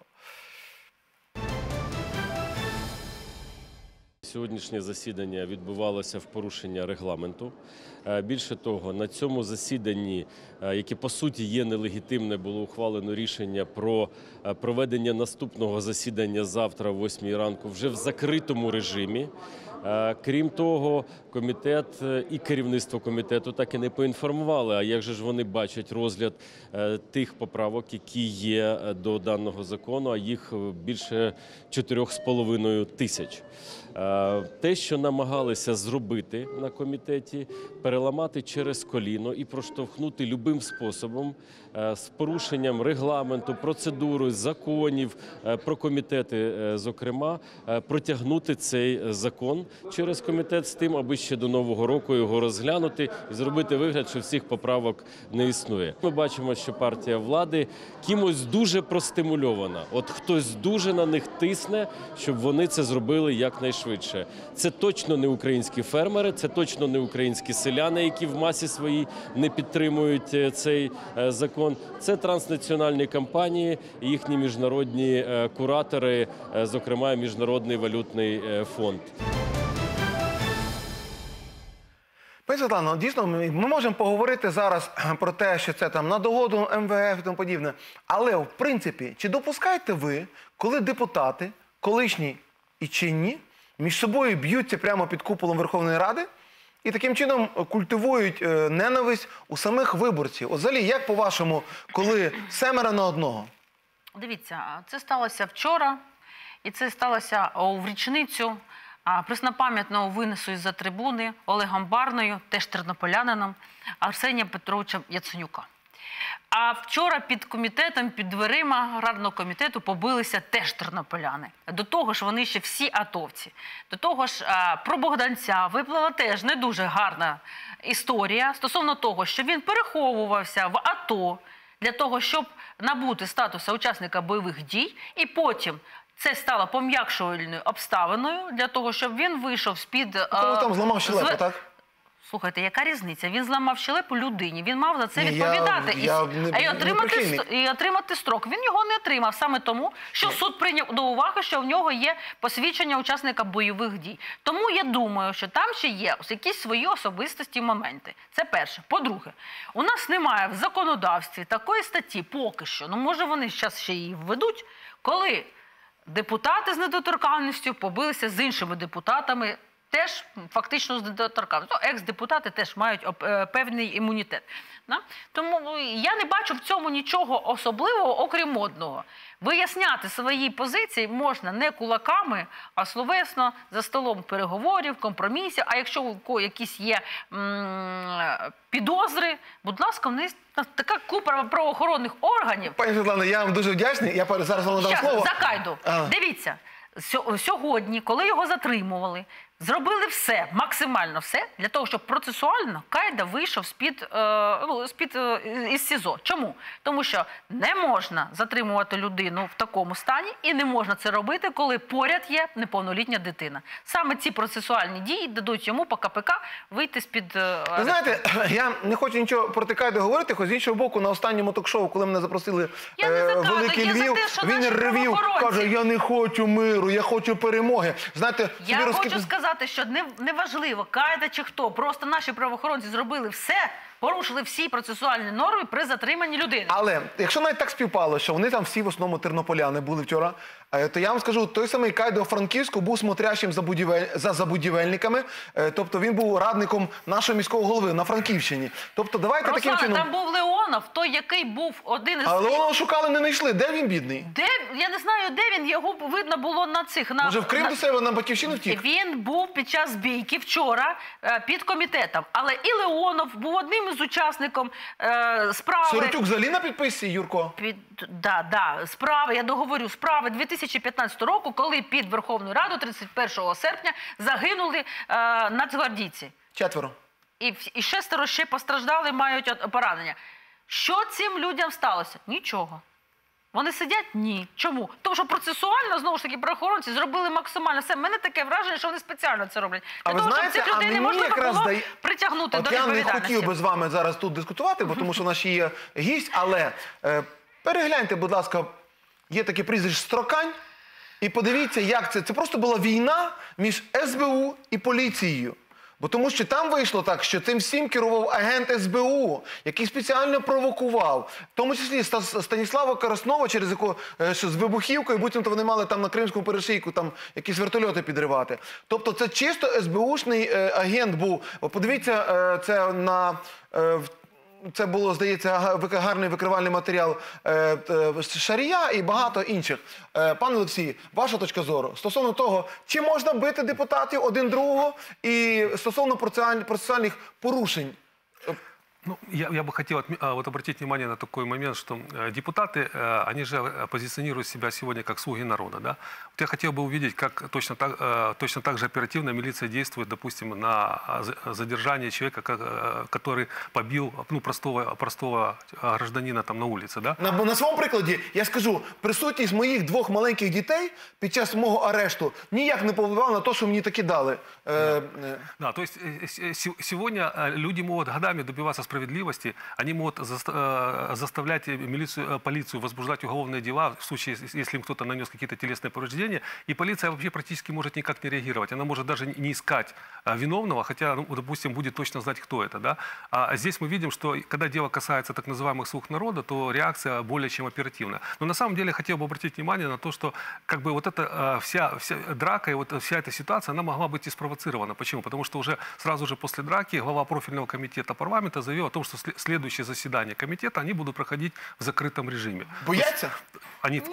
Сьогоднішнє засідання відбувалося в порушення регламенту. Більше того, на цьому засіданні, яке по суті є нелегітимне, було ухвалено рішення про проведення наступного засідання завтра о 8 ранку вже в закритому режимі. Крім того, комітет і керівництво комітету так і не поінформували, а як же ж вони бачать розгляд тих поправок, які є до даного закону, а їх більше 4,5 тисяч. Те, що намагалися зробити на комітеті, переламати через коліно і проштовхнути любим способом з порушенням регламенту, процедури, законів про комітети, зокрема, протягнути цей закон через комітет з тим, аби ще до Нового року його розглянути і зробити вигляд, що всіх поправок не існує. Ми бачимо, що партія влади кимось дуже простимульована. От хтось дуже на них тисне, щоб вони це зробили якнайшвидше. Це точно не українські фермери, це точно не українські селяни, які в масі своїй не підтримують цей закон. Це транснаціональні компанії, їхні міжнародні куратори, зокрема Міжнародний валютний фонд. Пані Світлано, дійсно, ми можемо поговорити зараз про те, що це там на догоду МВФ і тому подібне. Але, в принципі, чи допускаєте ви, коли депутати, колишні і чинні, між собою б'ються прямо під куполом Верховної Ради і таким чином культивують ненависть у самих виборців? От взагалі, як по-вашому, коли 7 на 1? Дивіться, це сталося вчора, і це сталося в річницю преснопам'ятного винесу із-за трибуни Олегом Барною, теж тернополянином, Арсенія Петровича Яценюка. А вчора під комітетом, під дверима аграрного комітету побилися теж тернополяни. До того ж, вони ще всі атовці. До того ж, про Богданця виплила теж не дуже гарна історія стосовно того, що він переховувався в АТО для того, щоб набути статусу учасника бойових дій, і потім це стало пом'якшувальною обставиною для того, щоб він вийшов з-під... Коли там зламав щелепу, так? Слухайте, яка різниця? Він зламав щелепу людині, він мав за це Ні, відповідати прихильник. і отримати строк. Він його не отримав саме тому, що суд прийняв до уваги, що в нього є посвідчення учасника бойових дій. Тому я думаю, що там ще є якісь свої особистості моменти. Це перше. По-друге, у нас немає в законодавстві такої статті поки що, ну може вони зараз ще її введуть, коли депутати з недоторканністю побилися з іншими депутатами, теж фактично з недоторканністю. Екс-депутати теж мають певний імунітет. Тому я не бачу в цьому нічого особливого, окрім модного. Виясняти свої позиції можна не кулаками, а словесно, за столом переговорів, компромісів. А якщо у кого якісь є підозри, будь ласка, в них така купа правоохоронних органів. Пані Світлано, я вам дуже вдячний. Я зараз вам надам слово. За Кайду. Дивіться, сьогодні, коли його затримували, зробили все, максимально все, для того, щоб процесуально Кайда вийшов із СІЗО. Чому? Тому що не можна затримувати людину в такому стані і не можна це робити, коли поряд є неповнолітня дитина. Саме ці процесуальні дії дадуть йому по КПК вийти з-під арешту. Ви знаєте, я не хочу нічого проти Кайди говорити, хоч з іншого боку, на останньому ток-шоу, коли мене запросили Великий Львів, він ревів, каже, я не хочу миру, я хочу перемоги. Знаєте, я хочу сказати, що неважливо, Кайда чи хто, просто наші правоохоронці зробили все, порушили всі процесуальні норми при затриманні людини. Але, якщо навіть так співпало, що вони там всі в основному тернополяни були вчора, то я вам скажу, той самий Кайда у Франківську був смотрящим за забудівельниками, тобто він був радником нашого міського голови на Франківщині. Тобто давайте таким чином... там був Леонов, той, який був один із... А Леонова шукали, не знайшли. Де він, бідний? Я не знаю, де він, його видно було на цих... Може в Крим до себе, на Батьківщину втік? Він був під час бійки вчора під комітетом, але і Леонов був одним із учасником справи... Сиротюк взагалі на підписці, Юрко? Да, справи, я договорю, справи 2015 року, коли під Верховною Радою 31 серпня загинули нацгвардійці. 4. І 6 ще постраждали, мають поранення. Що цим людям сталося? Нічого. Вони сидять? Ні. Чому? Тому що процесуально, знову ж таки, правоохоронці зробили максимально все. У мене таке враження, що вони спеціально це роблять. Для того, щоб цих людей неможливо було притягнути до відповідальності. Я не хотів би з вами зараз тут дискутувати, бо тому що у нас ще є гість, але перегляньте, будь ласка, є таке прізвище Строкань, і подивіться, як це. Це просто була війна між СБУ і поліцією. Бо тому що там вийшло так, що цим всім керував агент СБУ, який спеціально провокував. В тому числі Станіслава Краснова, через якого з вибухівкою, буцімто вони мали там на Кримському перешийку там якісь вертольоти підривати. Тобто це чисто СБУшний агент був. Подивіться, це на... Це було, здається, гарний викривальний матеріал Шарія і багато інших. Пане Олексій, ваша точка зору стосовно того, чи можна бити депутатів один другого і стосовно процесуальних порушень? Ну, я бы хотел обратить внимание на такой момент, что депутаты, они же позиционируют себя сегодня как слуги народа. Да? Вот я хотел бы увидеть, как точно так же оперативно милиция действует, допустим, на задержание человека, который побил простого гражданина там, на улице. Да? На своєму прикладі я скажу, присутність моїх 2 маленьких дітей під час мого арешту ніяк не повпливала на те, що мені таки дали. Да, то есть сегодня люди могут годами добиваться справедливости, они могут заставлять полицию возбуждать уголовные дела в случае, если им кто-то нанес какие-то телесные повреждения, и полиция вообще практически может никак не реагировать. Она может даже не искать виновного, хотя, ну, допустим, будет точно знать, кто это. Да? А здесь мы видим, что когда дело касается так называемых слуг народа, то реакция более чем оперативная. Но на самом деле хотел бы обратить внимание на то, что как бы вот эта вся драка и вот вся эта ситуация, она могла быть и спровоцирована. Почему? Потому что уже сразу же после драки глава профильного комитета парламента заявил о том, что следующие заседания комитета, они будут проходить в закрытом режиме. Боятся? Нет,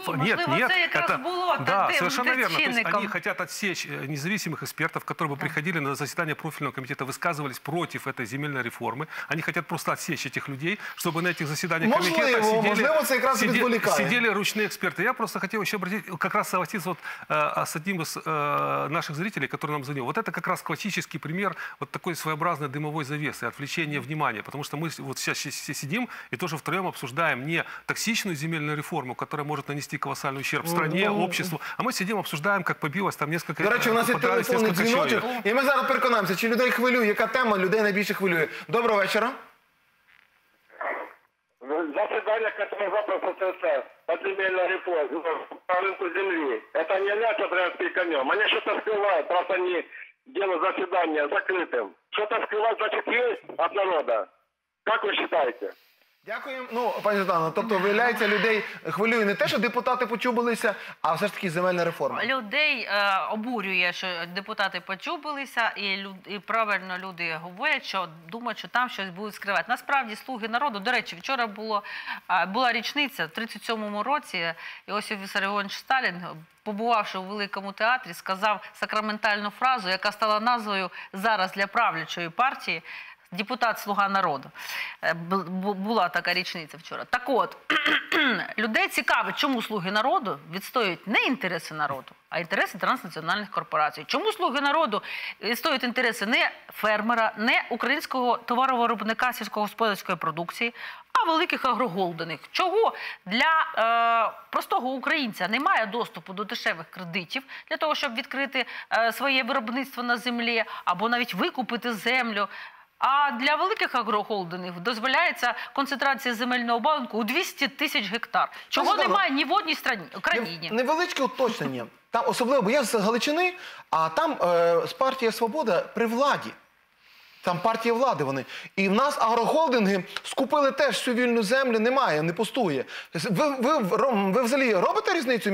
да, совершенно верно. То есть они хотят отсечь независимых экспертов, которые бы приходили на заседание профильного комитета, высказывались против этой земельной реформы. Они хотят просто отсечь этих людей, чтобы на этих заседаниях комитета сидели ручные эксперты. Я просто хотел еще обратить, как раз согласиться вот, с одним из наших зрителей, который нам звонил. Вот это как раз классический пример вот такой своеобразной дымовой завесы, отвлечения внимания. Потому потому что мы вот сейчас все сидим и тоже втроем обсуждаем не токсичную земельную реформу, которая может нанести колоссальный ущерб стране, обществу, а мы сидим, обсуждаем, как побилось там несколько... До речі, у нас є телефонний дзвіночок, і ми зараз переконаємося, чи людей хвилює, яка тема людей найбільше хвилює. Доброго вечора. Заседание, которое завтра состоится по земельной реформе, по рынку земли, это не ляжет троянский конем. Они что-то скрывают, просто они делают заседание закрытым. Что-то скрывать, значит, есть от народа. Как вы считаете? Дякуємо. Ну, пані Світлано, тобто, виявляється, людей хвилює не те, що депутати почубилися, а все ж таки земельна реформа. Людей обурює, що депутати почубилися, і правильно люди говорять, що думають, що там щось будуть скривати. Насправді, «Слуги народу», до речі, вчора була річниця, в 37-му році Іосиф Вісаріонович Сталін, побувавши у Великому театрі, сказав сакраментальну фразу, яка стала назвою зараз для правлячої партії «Депутат Слуга народу». Була така річниця вчора. Так от, людей цікавить, чому «Слуги народу» відстоюють не інтереси народу, а інтереси транснаціональних корпорацій. Чому «Слуги народу» відстоюють інтереси не фермера, не українського товаровиробника сільськогосподарської продукції, а великих агрохолдингів. Чого для простого українця немає доступу до дешевих кредитів для того, щоб відкрити своє виробництво на землі або навіть викупити землю. А для великих агрохолдингів дозволяється концентрація земельного банку у 200 тисяч гектар. Чого немає ні в одній країні. Невеличке уточнення. Там особливо, бо я з Галичини, а там партія «Свобода» при владі. Там партія влади вони. І в нас агрохолдинги скупили теж всю вільну землю, немає, не пустує. Ви взагалі робите різницю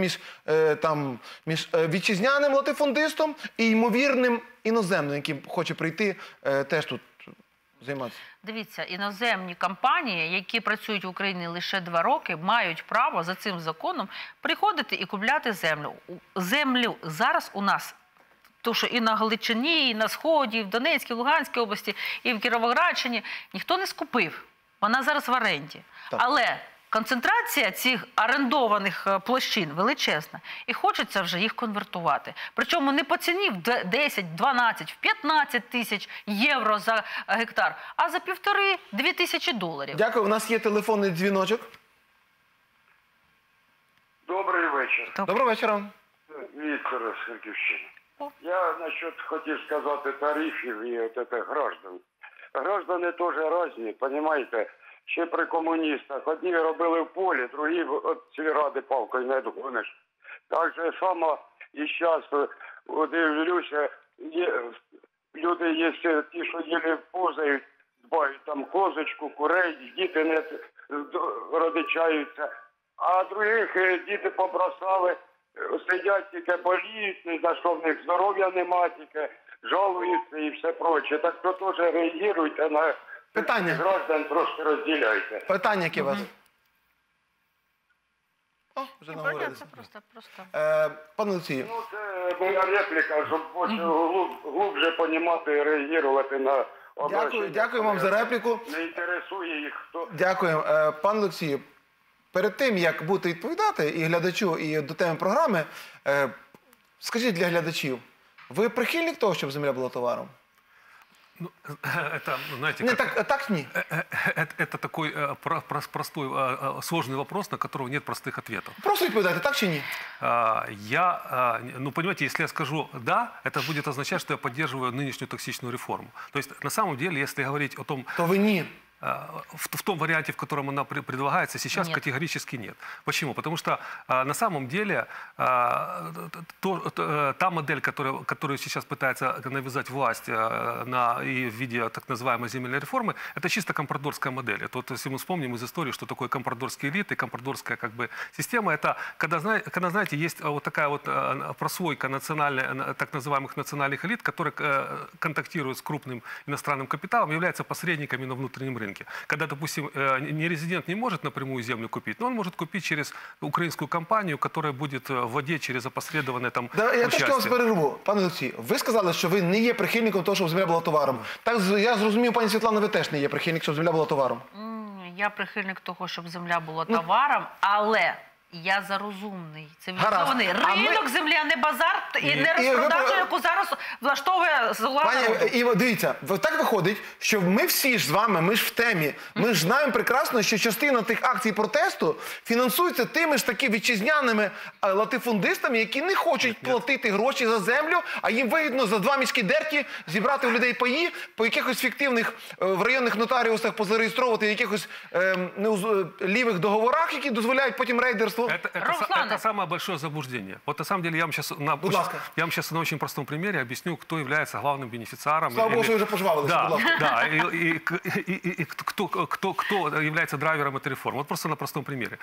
між вітчизняним латифундистом і ймовірним іноземним, який хоче прийти теж тут займатися? Дивіться, іноземні компанії, які працюють в Україні лише 2 роки, мають право за цим законом приходити і купляти землю. Землю зараз у нас, то що і на Галичині, і на Сході, і в Донецькій, і в Луганській області, і в Кіровоградщині, ніхто не скупив. Вона зараз в оренді. Так. Але концентрація цих орендованих площин величезна. І хочеться вже їх конвертувати. Причому не по ціні в 10, 12, 15 тисяч євро за гектар, а за 1,5–2 тисячі доларів. Дякую. У нас є телефонний дзвіночок. Добрий вечір. Доброго вечора. Віктор з Харківщини. Я насчет хотів сказати тарифів і от це граждан. Граждани теж різні, розумієте? Ще при комуністах. Одні робили в полі, другі от сільради палкою не догониш. Так же само і зараз, дивлюся, люди є ті, що їли позають, дбають там козочку, курей, діти не родичаються. А других діти побросали, сидять тільки боліють, ні за що в них здоров'я нема, тільки жалуються і все проче. Так то теж реагуйте на граждан, трошки розділяйте. Питання, яке у вас? О, вже наговорилися. Пане Олексію. Ну, це моя репліка, щоб глубже понімати і реагувати на обращення. Дякую вам за репліку. Не інтересує їх хто. Дякую. Пане Олексію, перед тим, як будете відповідати і глядачу, і до теми програми, скажіть для глядачів, ви прихильник того, щоб земля була товаром? Ну, это, знаете, не, так не. Это такой простой, сложный вопрос, на которого нет простых ответов. Просто відповідайте, так чи ні? Ну, понимаете, если я скажу «да», это будет означать, что я поддерживаю нынешнюю токсичную реформу. То есть, на самом деле, если говорить о том... То вы не. В том варианте, в котором она предлагается, сейчас нет. Категорически нет. Почему? Потому что на самом деле та модель, которую сейчас пытается навязать власть и в виде так называемой земельной реформы, это чисто компрадорская модель. Это вот, если мы вспомним из истории, что такое компрадорские элиты, компрадорская как бы система, это когда, знаете, есть вот такая вот прослойка так называемых национальных элит, которые контактируют с крупным иностранным капиталом, являются посредниками на внутреннем рынке. Когда, допустим, нерезидент не может напрямую землю купить, но он может купить через украинскую компанию, которая будет владеть через опосредованное там участие. Я трошки вас перерву. Пане Олексій, ви сказали, що ви не є прихильником того, щоб земля була товаром. Так, я зрозумів, пані Світлана, ви теж не є прихильник, щоб земля була товаром. Я прихильник того, щоб земля була товаром, але Я за розумний, Гаразд. цивілізований А ми- ринок землі, а не базар і не ви розпродажа, про- яку зараз влаштовує зла народу. Пані Іво, дивіться, так виходить, що ми всі ж з вами, ми ж в темі, ми ж знаємо прекрасно, що частина тих акцій протесту фінансується тими ж таки вітчизняними латифундистами, які не хочуть платити гроші за землю, а їм вигідно за 2 мішки дерті зібрати у людей паї, по якихось фіктивних в районних нотаріусах позареєстровувати якихось лівих договорах, які дозволяють потім рейдерство. Это самое большое заблуждение. Вот на самом деле я вам сейчас на очень простом примере объясню, кто является главным бенефициаром. Слава Богу, что уже пожаловались, Да, будь ласка. да, и кто является драйвером этой реформы. Вот просто на простом примере.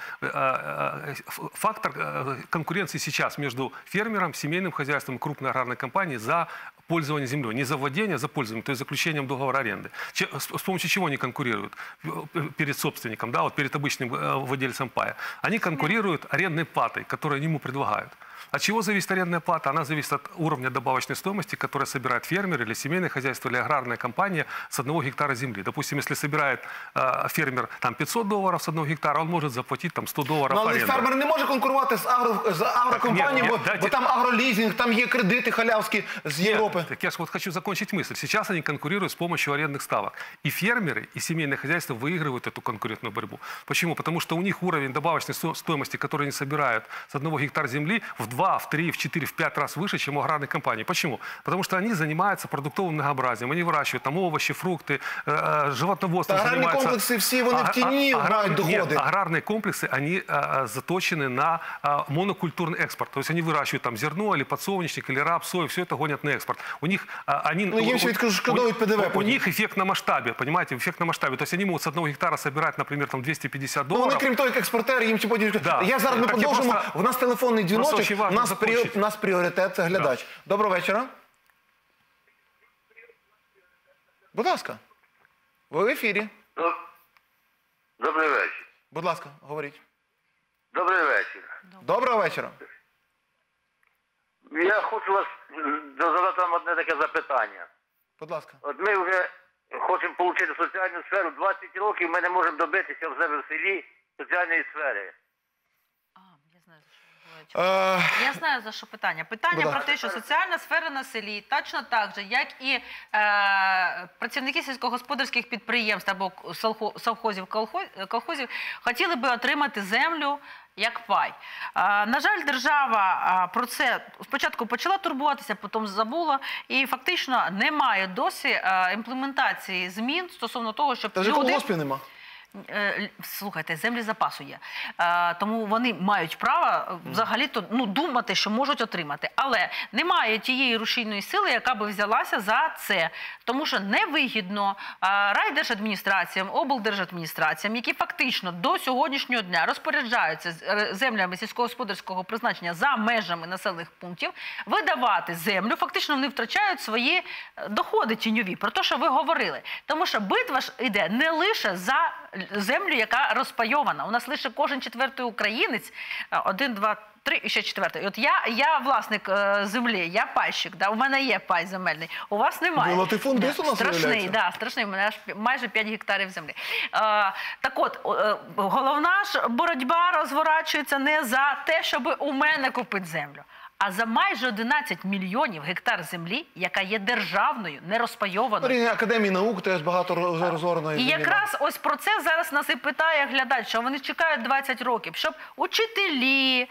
Фактор конкуренции сейчас между фермером, семейным хозяйством и крупной аграрной компанией за пользование землей. Не за владение, а за пользование, то есть заключением договора аренды. С помощью чего они конкурируют перед собственником, да, вот перед обычным владельцем пая? Они конкурируют арендной платой, которую ему предлагают. От чего зависит арендная плата? Она зависит от уровня добавочной стоимости, которую собирает фермер или семейное хозяйство, или аграрная компания с 1 гектара земли. Допустим, если собирает фермер там, $500 с 1 гектара, он может заплатить там, $100 Але аренду. фермер не може конкурувати з агрокомпанією, бо там агролізинг, там є кредити халявські з Європи. Так я же вот хочу закончить мысль. Сейчас они конкурируют с помощью арендных ставок. И фермеры, и семейные хозяйства выигрывают эту конкурентную борьбу. Почему? Потому что у них уровень добавочной стоимости, который они собирают с 1 гектара земли, в 2, в 3, в 4, в 5 раз выше, чем у аграрной компании. Почему? Потому что они занимаются продуктовым многообразием. Они выращивают там овощи, фрукты, животноводством Аграрні занимаются. комплекси всі вони в тіні мають доходи. Нет, аграрные комплексы, они заточены на монокультурный экспорт. То есть они выращивают там зерно, или подсолнечник, или рапс, сою, все это гонят на экспорт. У них они... Ну, им еще відшкодовують ПДВ. У них эффект на масштабе, понимаете, эффект на масштабе. То есть они могут с 1 гектара собирать, например, там $250. Ну, вони, крім того, як експортери, їм ще потім... Да. Я зараз, ми Так я продовжимо. просто- У нас телефонний дзвіночок, очень важно закончить. у нас пріоритет – це глядач. Доброго вечора. Будь ласка. Ви в ефірі. Добрий вечір. Будь ласка, говоріть. Добрий вечір. Доброго вечора. Я хочу вас задати вам одне таке запитання. Будь ласка. От ми вже хочемо отримати соціальну сферу. 20 років ми не можемо добитися в себе в селі соціальної сфери. Я знаю, за що питання. Питання про те, що соціальна сфера на селі точно так же, як і працівники сільськогосподарських підприємств або совхозів, колхозів, хотіли би отримати землю як пай. На жаль, держава про це спочатку почала турбуватися, потім забула, і фактично немає досі імплементації змін стосовно того, щоб Та вже люди... колгоспів нема. Слухайте, землі запасу є. Тому вони мають право взагалі-то думати, що можуть отримати. Але немає тієї рушійної сили, яка би взялася за це. Тому що невигідно райдержадміністраціям, облдержадміністраціям, які фактично до сьогоднішнього дня розпоряджаються землями сільськогосподарського призначення за межами населених пунктів, видавати землю, фактично вони втрачають свої доходи тіньові. Про те, що ви говорили. Тому що битва ж йде не лише за землю, яка розпайована. У нас лише кожен 4-й українець, 1, 2, 3 і ще 4-й. От я власник землі, я пайщик, у мене є пай земельний, у вас немає. Латифундист у нас страшний, страшний, у мене аж майже 5 гектарів землі. Так от, головна ж боротьба розворачується не за те, щоб у мене купити землю, а за майже 11 мільйонів гектар землі, яка є державною, нерозпайованою. Різні академії наук теж багато розореної І землі. якраз ось про це зараз нас і питає глядач, що вони чекають 20 років, щоб учителі,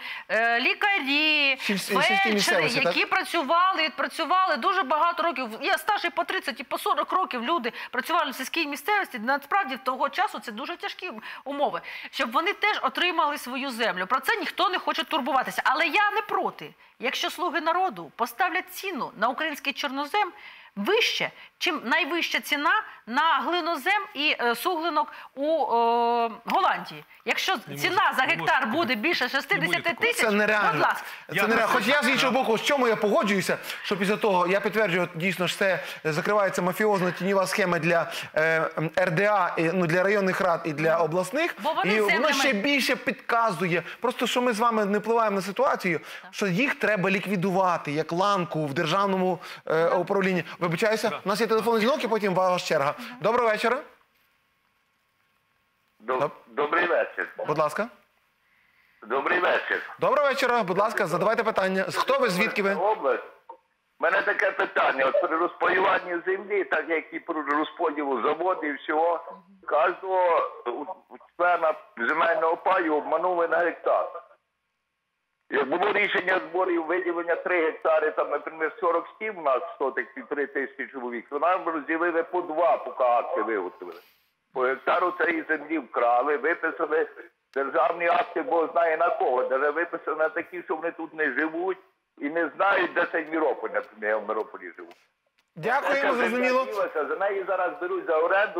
лікарі, фельдшери, які працювали, відпрацювали дуже багато років, є стаж і по 30, і по 40 років люди працювали в сільській місцевості, насправді того часу це дуже тяжкі умови, щоб вони теж отримали свою землю. Про це ніхто не хоче турбуватися. Але я не проти. Якщо слуги народу поставлять ціну на український чорнозем вище, чим найвища ціна на глинозем і суглинок у Голландії. Якщо ціна за гектар буде більше 60 тисяч, це нереально. будь ласка. Це нереально. Хоч я з іншого боку, з чому я погоджуюся, що після того, я підтверджую, дійсно ж це закривається мафіозна тіньова схема для РДА, для районних рад і для обласних. І воно ще більше підказує. Просто, що ми з вами не впливаємо на ситуацію, що їх треба ліквідувати, як ланку в державному управлінні. Вибачаюся, у нас є телефонний дзвінок і потім ваша черга. Доброго вечора. Добрий вечір. Будь ласка. Добрий вечір. Доброго вечора, будь ласка, задавайте питання. Хто ви, звідки ви? Область. У мене таке питання. От при розпаюванні землі, так як і при розподілу заводів і всього, кожного члена земельного паю обманули на гектар. Як було рішення зборів виділення 3 гектари, там, наприклад, 47 у нас соток, 1,5 тисячі чоловік, то нам розділили по 2, поки акти виготовили. По гектару цієї землі вкрали, виписали державні акти, бо знає на кого. Даже виписали на такі, що вони тут не живуть і не знають, де цей Мірополь, наприклад, я в Мірополі живу. Дякуємо, зрозуміло. За неї зараз беруть за оренду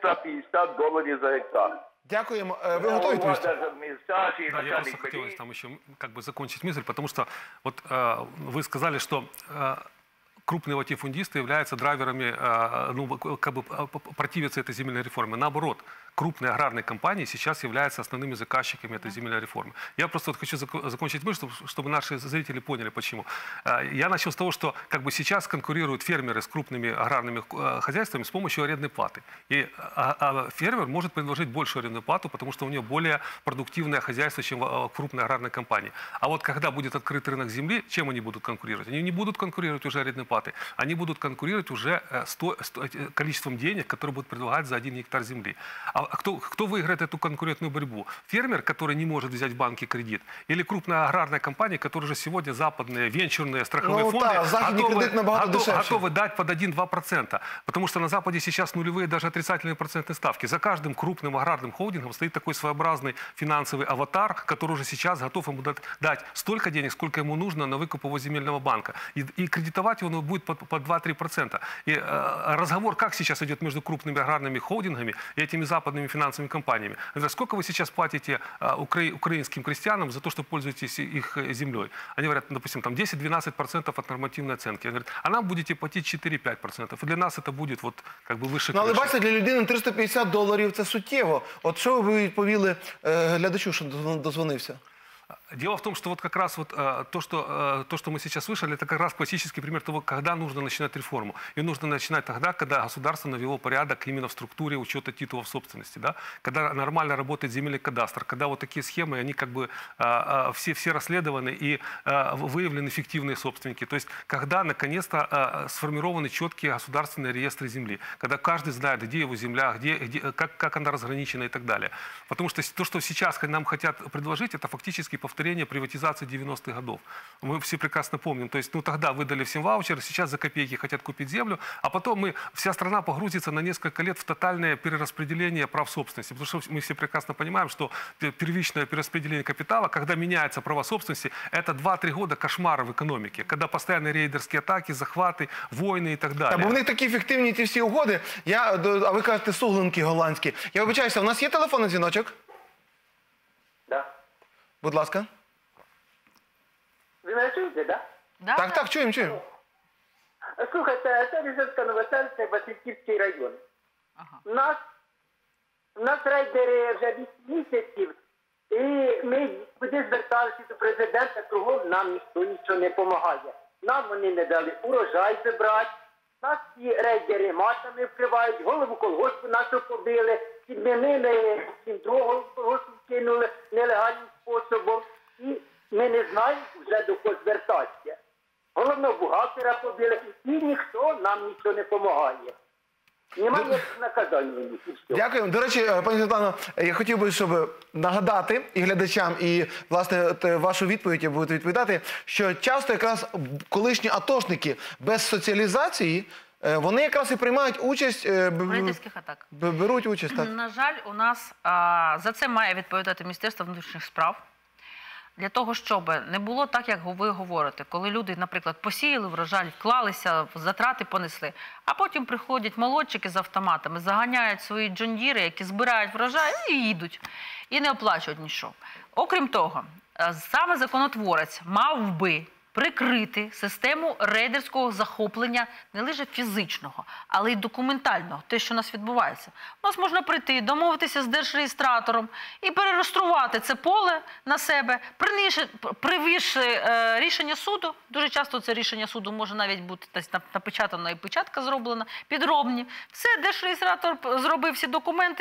$350 за гектар. Дякуємо. Ви готові відповісти? Да, я просто хотел там еще как бы закончить мысль, потому что вот вы сказали, что крупные латифундисты являются драйверами, ну, как бы противятся этой земельной реформе. Наоборот, крупные аграрные компании сейчас являются основными заказчиками этой земельной реформы. Я просто вот хочу закончить мысль, чтобы наши зрители поняли, почему. Я начал с того, что как бы сейчас конкурируют фермеры с крупными аграрными хозяйствами с помощью арендной платы. И фермер может предложить большую арендную плату, потому что у него более продуктивное хозяйство, чем крупная аграрная компания. А вот когда будет открыт рынок земли, чем они будут конкурировать? Они не будут конкурировать уже арендной платой, они будут конкурировать уже количеством денег, которые будут предлагать за 1 гектар земли. А кто выиграет эту конкурентную борьбу? Фермер, который не может взять в банке кредит? Или крупная аграрная компания, которая уже сегодня западные венчурные страховые фонды готовы дать под 1-2%? Потому что на Западе сейчас нулевые, даже отрицательные процентные ставки. За каждым крупным аграрным холдингом стоит такой своеобразный финансовый аватар, который уже сейчас готов ему дать столько денег, сколько ему нужно на выкуп его земельного банка. И кредитовать его будет по 2-3%. И разговор, как сейчас идет между крупными аграрными холдингами и этими западными финансовыми компаниями. Сколько вы сейчас платите украинским крестьянам за то, что пользуетесь их землей? Они говорят, допустим, там 10-12% от нормативной оценки. Они говорят, а нам будете платить 4-5%. И для нас это будет вот как бы выше. Ну, але бачите, для людини $350 – це суттєво. От що ви відповіли глядачу, що дозвонився? Дело в том, что вот как раз вот то, что мы сейчас слышали, это как раз классический пример того, когда нужно начинать реформу. И нужно начинать тогда, когда государство навело порядок именно в структуре учета титулов собственности, да? Когда нормально работает земельный кадастр, когда вот такие схемы, они как бы все расследованы и выявлены фиктивные собственники. То есть, когда наконец-то сформированы четкие государственные реестры земли, когда каждый знает, где его земля, как она разграничена и так далее. Потому что то, что сейчас нам хотят предложить, это фактически повторение приватизации 90-х годов. Мы все прекрасно помним. То есть, ну, тогда выдали всем ваучеры, сейчас за копейки хотят купить землю, а потом вся страна погрузится на несколько лет в тотальное перераспределение прав собственности. Потому что мы все прекрасно понимаем, что первичное перераспределение капитала, когда меняются права собственности, это 2-3 года кошмара в экономике. Когда постоянные рейдерские атаки, захваты, войны и так далее. Бо в них такі фіктивні ці всі угоди. А ви кажете, суглинки голландські. Я вибачаюся, у нас є телефонний дзвіночок? Будь ласка. Ви мене чуєте, так? Да? Так, чуємо. Слухайте, це Ріжевська Новоселиця, Васильківський район. Ага. У нас рейдери вже 8 місяців, і ми куди зверталися до президента, кругом нам ніхто нічого не допомагає. Нам вони не дали урожай забрати, нас ці рейдери матами вкривають, голову колгоспу нашу побили, підмінили, всім другого колгоспу кинули нелегальним способом. І ми не знаємо вже до кого звертатися. Головного бухгалтера побили, і ніхто нам нічого не допомагає. Немає наказання. Дякую. До речі, пані Світлано, я хотів би, щоб нагадати і глядачам, і, власне, вашу відповідь, я буду відповідати, що часто якраз колишні атошники без соціалізації, вони якраз і приймають участь, беруть участь. Так. На жаль, у нас за це має відповідати Міністерство внутрішніх справ. Для того, щоб не було так, як ви говорите, коли люди, наприклад, посіяли врожай, вклалися, затрати понесли, а потім приходять молодчики з автоматами, заганяють свої джондіри, які збирають врожай і їдуть, і не оплачують нічого. Окрім того, саме законотворець мав би прикрити систему рейдерського захоплення не лише фізичного, але й документального, те, що у нас відбувається. У нас можна прийти, домовитися з держреєстратором і перереєструвати це поле на себе, привівши рішення суду. Дуже часто це рішення суду може навіть бути напечатано і печатка зроблена, підробні. Все, держреєстратор зробив всі документи,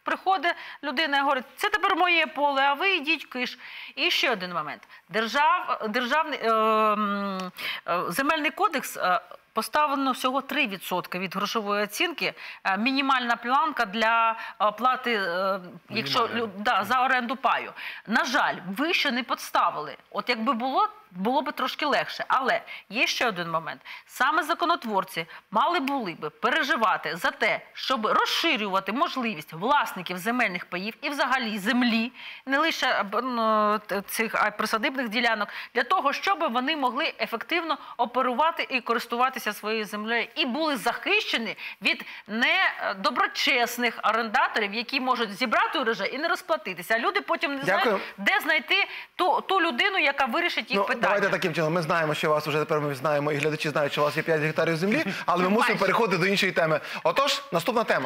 Приходить людина і говорить, це тепер моє поле, а ви йдіть киш. І ще один момент. Державний земельний кодекс поставлено всього 3% від грошової оцінки, мінімальна планка для оплати за оренду паю. На жаль, вище не поставили. От якби було б трошки легше. Але є ще один момент. Саме законотворці були б переживати за те, щоб розширювати можливість власників земельних паїв і взагалі землі, не лише цих присадибних ділянок, для того, щоб вони могли ефективно оперувати і користуватися своєю землею і були захищені від недоброчесних орендаторів, які можуть зібрати урожай і не розплатитися. А люди потім не знають, де знайти ту людину, яка вирішить їх питання. Давайте таким чином. Ми знаємо, що вас вже тепер ми знаємо, і глядачі знають, що у вас є 5 гектарів землі, але ми мусимо переходити до іншої теми. Отож, наступна тема.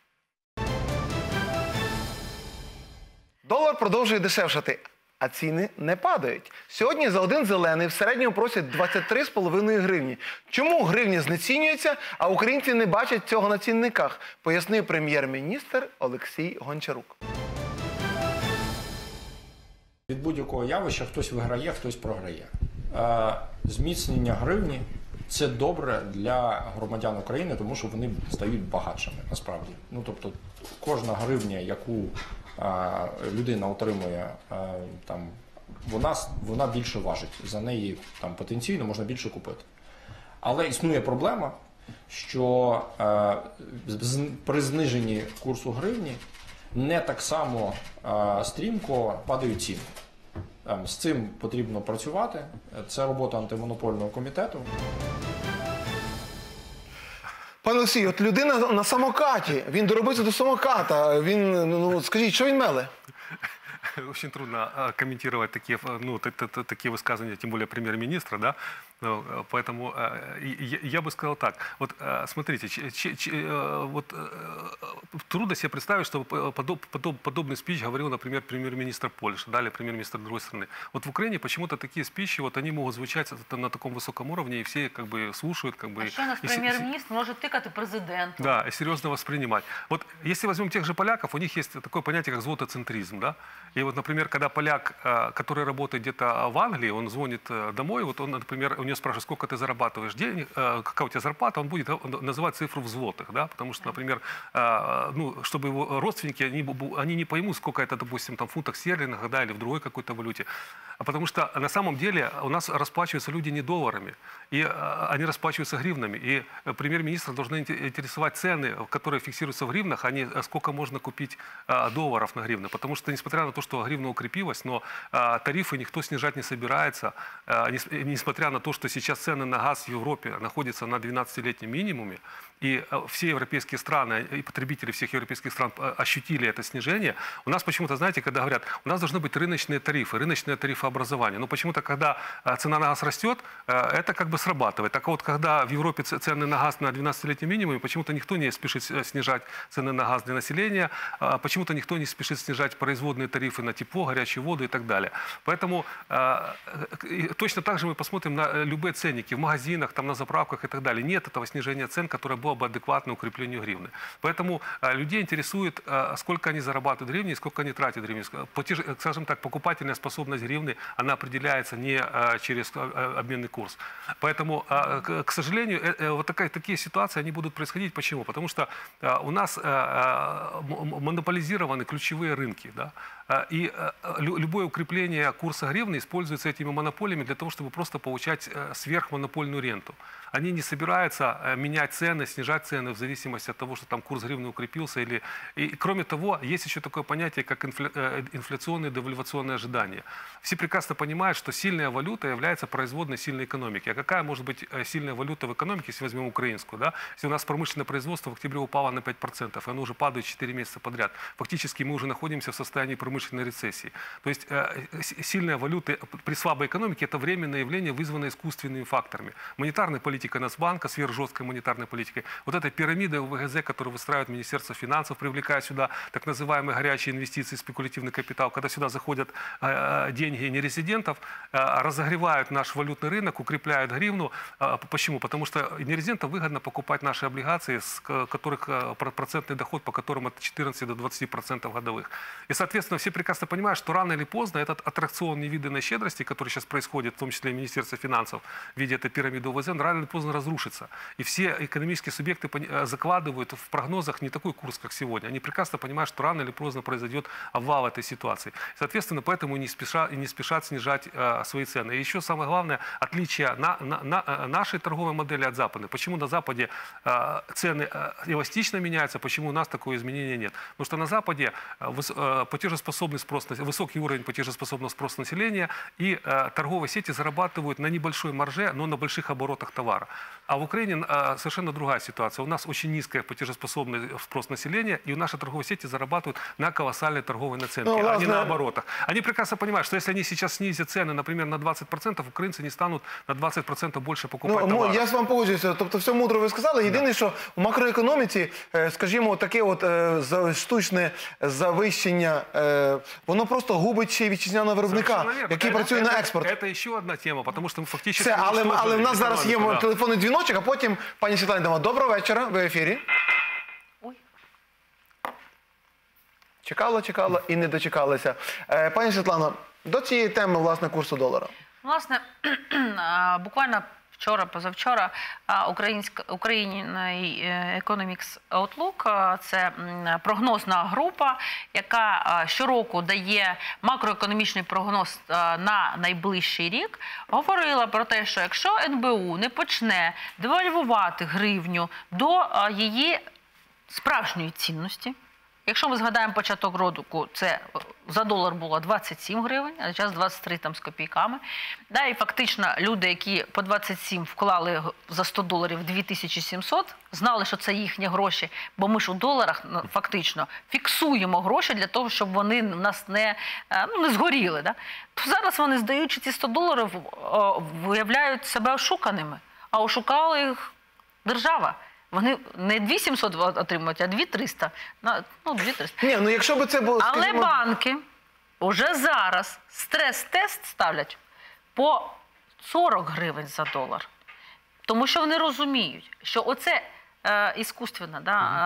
Долар продовжує дешевшати, а ціни не падають. Сьогодні за один зелений в середньому просять 23,5 гривні. Чому гривні знецінюються, а українці не бачать цього на цінниках? Пояснив прем'єр-міністр Олексій Гончарук. Від будь-якого явища хтось виграє, хтось програє. Зміцнення гривні – це добре для громадян України, тому що вони стають багатшими, насправді. Ну, тобто, кожна гривня, яку людина отримує, вона більше важить. За неї потенційно можна більше купити. Але існує проблема, що при зниженні курсу гривні не так само стрімко падають ціни. З цим потрібно працювати. Це робота антимонопольного комітету. Пане Олексій, от людина на самокаті, він доробиться до самоката, скажіть, що він меле? Очень трудно комментировать такие высказывания, тем более премьер-министра, да? Поэтому я бы сказал так. Вот смотрите, трудно себе представить, что подобный спич говорил, например, премьер-министр Польши, да, или премьер-министр другой страны. Вот в Украине почему-то такие спичи, они могут звучать на таком высоком уровне, и все слушают. А что у нас премьер-министр может тыкать президенту? Да, и серьезно воспринимать. Вот если возьмем тех же поляков, у них есть такое понятие, как злотоцентризм, да? И вот, например, когда поляк, который работает где-то в Англии, он звонит домой, вот он, например, у него спрашивают, сколько ты зарабатываешь денег, какая у тебя зарплата, он будет называть цифру в злотых, да, потому что, например, чтобы его родственники, они не поймут, сколько это, допустим, в фунтах стерлингах, да, или в другой какой-то валюте, потому что на самом деле у нас расплачиваются люди не долларами, и они расплачиваются гривнами, и премьер-министр должен интересовать цены, которые фиксируются в гривнах, а не сколько можно купить долларов на гривны, потому что, несмотря на то, что гривна укрепилась, но тарифы никто снижать не собирается, несмотря на то, что сейчас цены на газ в Европе находятся на 12-летнем минимуме, и все европейские страны, и потребители всех европейских стран ощутили это снижение. У нас почему-то, знаете, когда говорят, у нас должны быть рыночные тарифы, рыночное тарифообразование. Но почему-то, когда цена на газ растет, это как бы срабатывает. Так вот, когда в Европе цены на газ на 12-летнем минимуме, почему-то никто не спешит снижать цены на газ для населения, почему-то никто не спешит снижать производные тарифы на тепло, горячую воду и так далее. Поэтому точно так же мы посмотрим на любые ценники в магазинах, на заправках и так далее. Нет этого снижения цен, которое было бы адекватно укреплению гривны. Поэтому людей интересует, сколько они зарабатывают гривны и сколько они тратят гривны. Скажем так, покупательная способность гривны, она определяется не через обменный курс. Поэтому, к сожалению, вот такие ситуации, они будут происходить. Почему? Потому что у нас монополизированы ключевые рынки, да? И любое укрепление курса гривны используется этими монополиями для того, чтобы просто получать сверхмонопольную ренту. Они не собираются менять цены, снижать цены в зависимости от того, что там курс гривны укрепился. И кроме того, есть еще такое понятие, как инфляционные девальвационные ожидания. Все прекрасно понимают, что сильная валюта является производной сильной экономики. А какая может быть сильная валюта в экономике, если возьмем украинскую? Да? Если у нас промышленное производство в октябре упало на 5%, и оно уже падает 4 месяца подряд. Фактически мы уже находимся в состоянии промышленной рецессии. То есть сильная валюта при слабой экономике – это временное явление, вызванное искусственными факторами. Монетарной политикой политикой Нацбанка, сверхжесткой монетарной политикой, вот этой пирамидой ОВГЗ, которую выстраивает Министерство финансов, привлекая сюда так называемые горячие инвестиции, спекулятивный капитал, когда сюда заходят деньги нерезидентов, разогревают наш валютный рынок, укрепляют гривну. Почему? Потому что нерезидентам выгодно покупать наши облигации, с которых процентный доход, по которым от 14 до 20% годовых. И, соответственно, все прекрасно понимают, что рано или поздно этот аттракцион невиданной щедрости, который сейчас происходит, в том числе и Министерство финансов, в виде этой пирамиды ОВЗ, рано или поздно разрушится. И все экономические субъекты закладывают в прогнозах не такой курс, как сегодня. Они прекрасно понимают, что рано или поздно произойдет обвал этой ситуации. Соответственно, поэтому не спешат снижать свои цены. И еще самое главное, отличие нашей торговой модели от западной. Почему на Западе цены эластично меняются, почему у нас такое изменение нет? Потому что на Западе платежеспособный спрос, высокий уровень платежеспособного спроса населения, и торговые сети зарабатывают на небольшой марже, но на больших оборотах товара. А в Украине совершенно другая ситуация. У нас очень низкий платежеспособный спрос населения, и наши торговые сети зарабатывают на колоссальной торговой наценке, а не на оборотах. Они прекрасно понимают, что если они сейчас снизят цены, например, на 20%, украинцы не станут на 20% больше покупать товару. Я з вами погоджуюся. Тобто все мудро ви сказали. Єдине, що у макроекономіці, скажімо, таке от штучне завищення, воно просто губить ще й вітчизняного виробника, який працює на експорт. Це ще одна тема, тому що фактично... Але в нас зараз є телефонний дзвіночок, а потім пані Світлані дамо. Доброго вечора, ви в ефірі. Чекала і не дочекалася. Пані Світлано, до цієї теми, власне, курсу долара. Власне, буквально вчора-позавчора Україні Economics Outlook, це прогнозна група, яка щороку дає макроекономічний прогноз на найближчий рік, говорила про те, що якщо НБУ не почне девальвувати гривню до її справжньої цінності, якщо ми згадаємо початок року, це за долар було 27 гривень, а зараз 23 там з копійками. Да, і фактично люди, які по 27 вклали за 100 доларів 2700, знали, що це їхні гроші, бо ми ж у доларах фактично фіксуємо гроші для того, щоб вони в нас не згоріли. Да? То зараз вони, здаючи ці 100 доларів, виявляють себе ошуканими, а ошукала їх держава. Вони не 2700 отримують, а 2300. Ну, 2300. Ні, ну якщо б це було, Але банки вже зараз стрес-тест ставлять по 40 гривень за долар. Тому що вони розуміють, що оце іскусственне,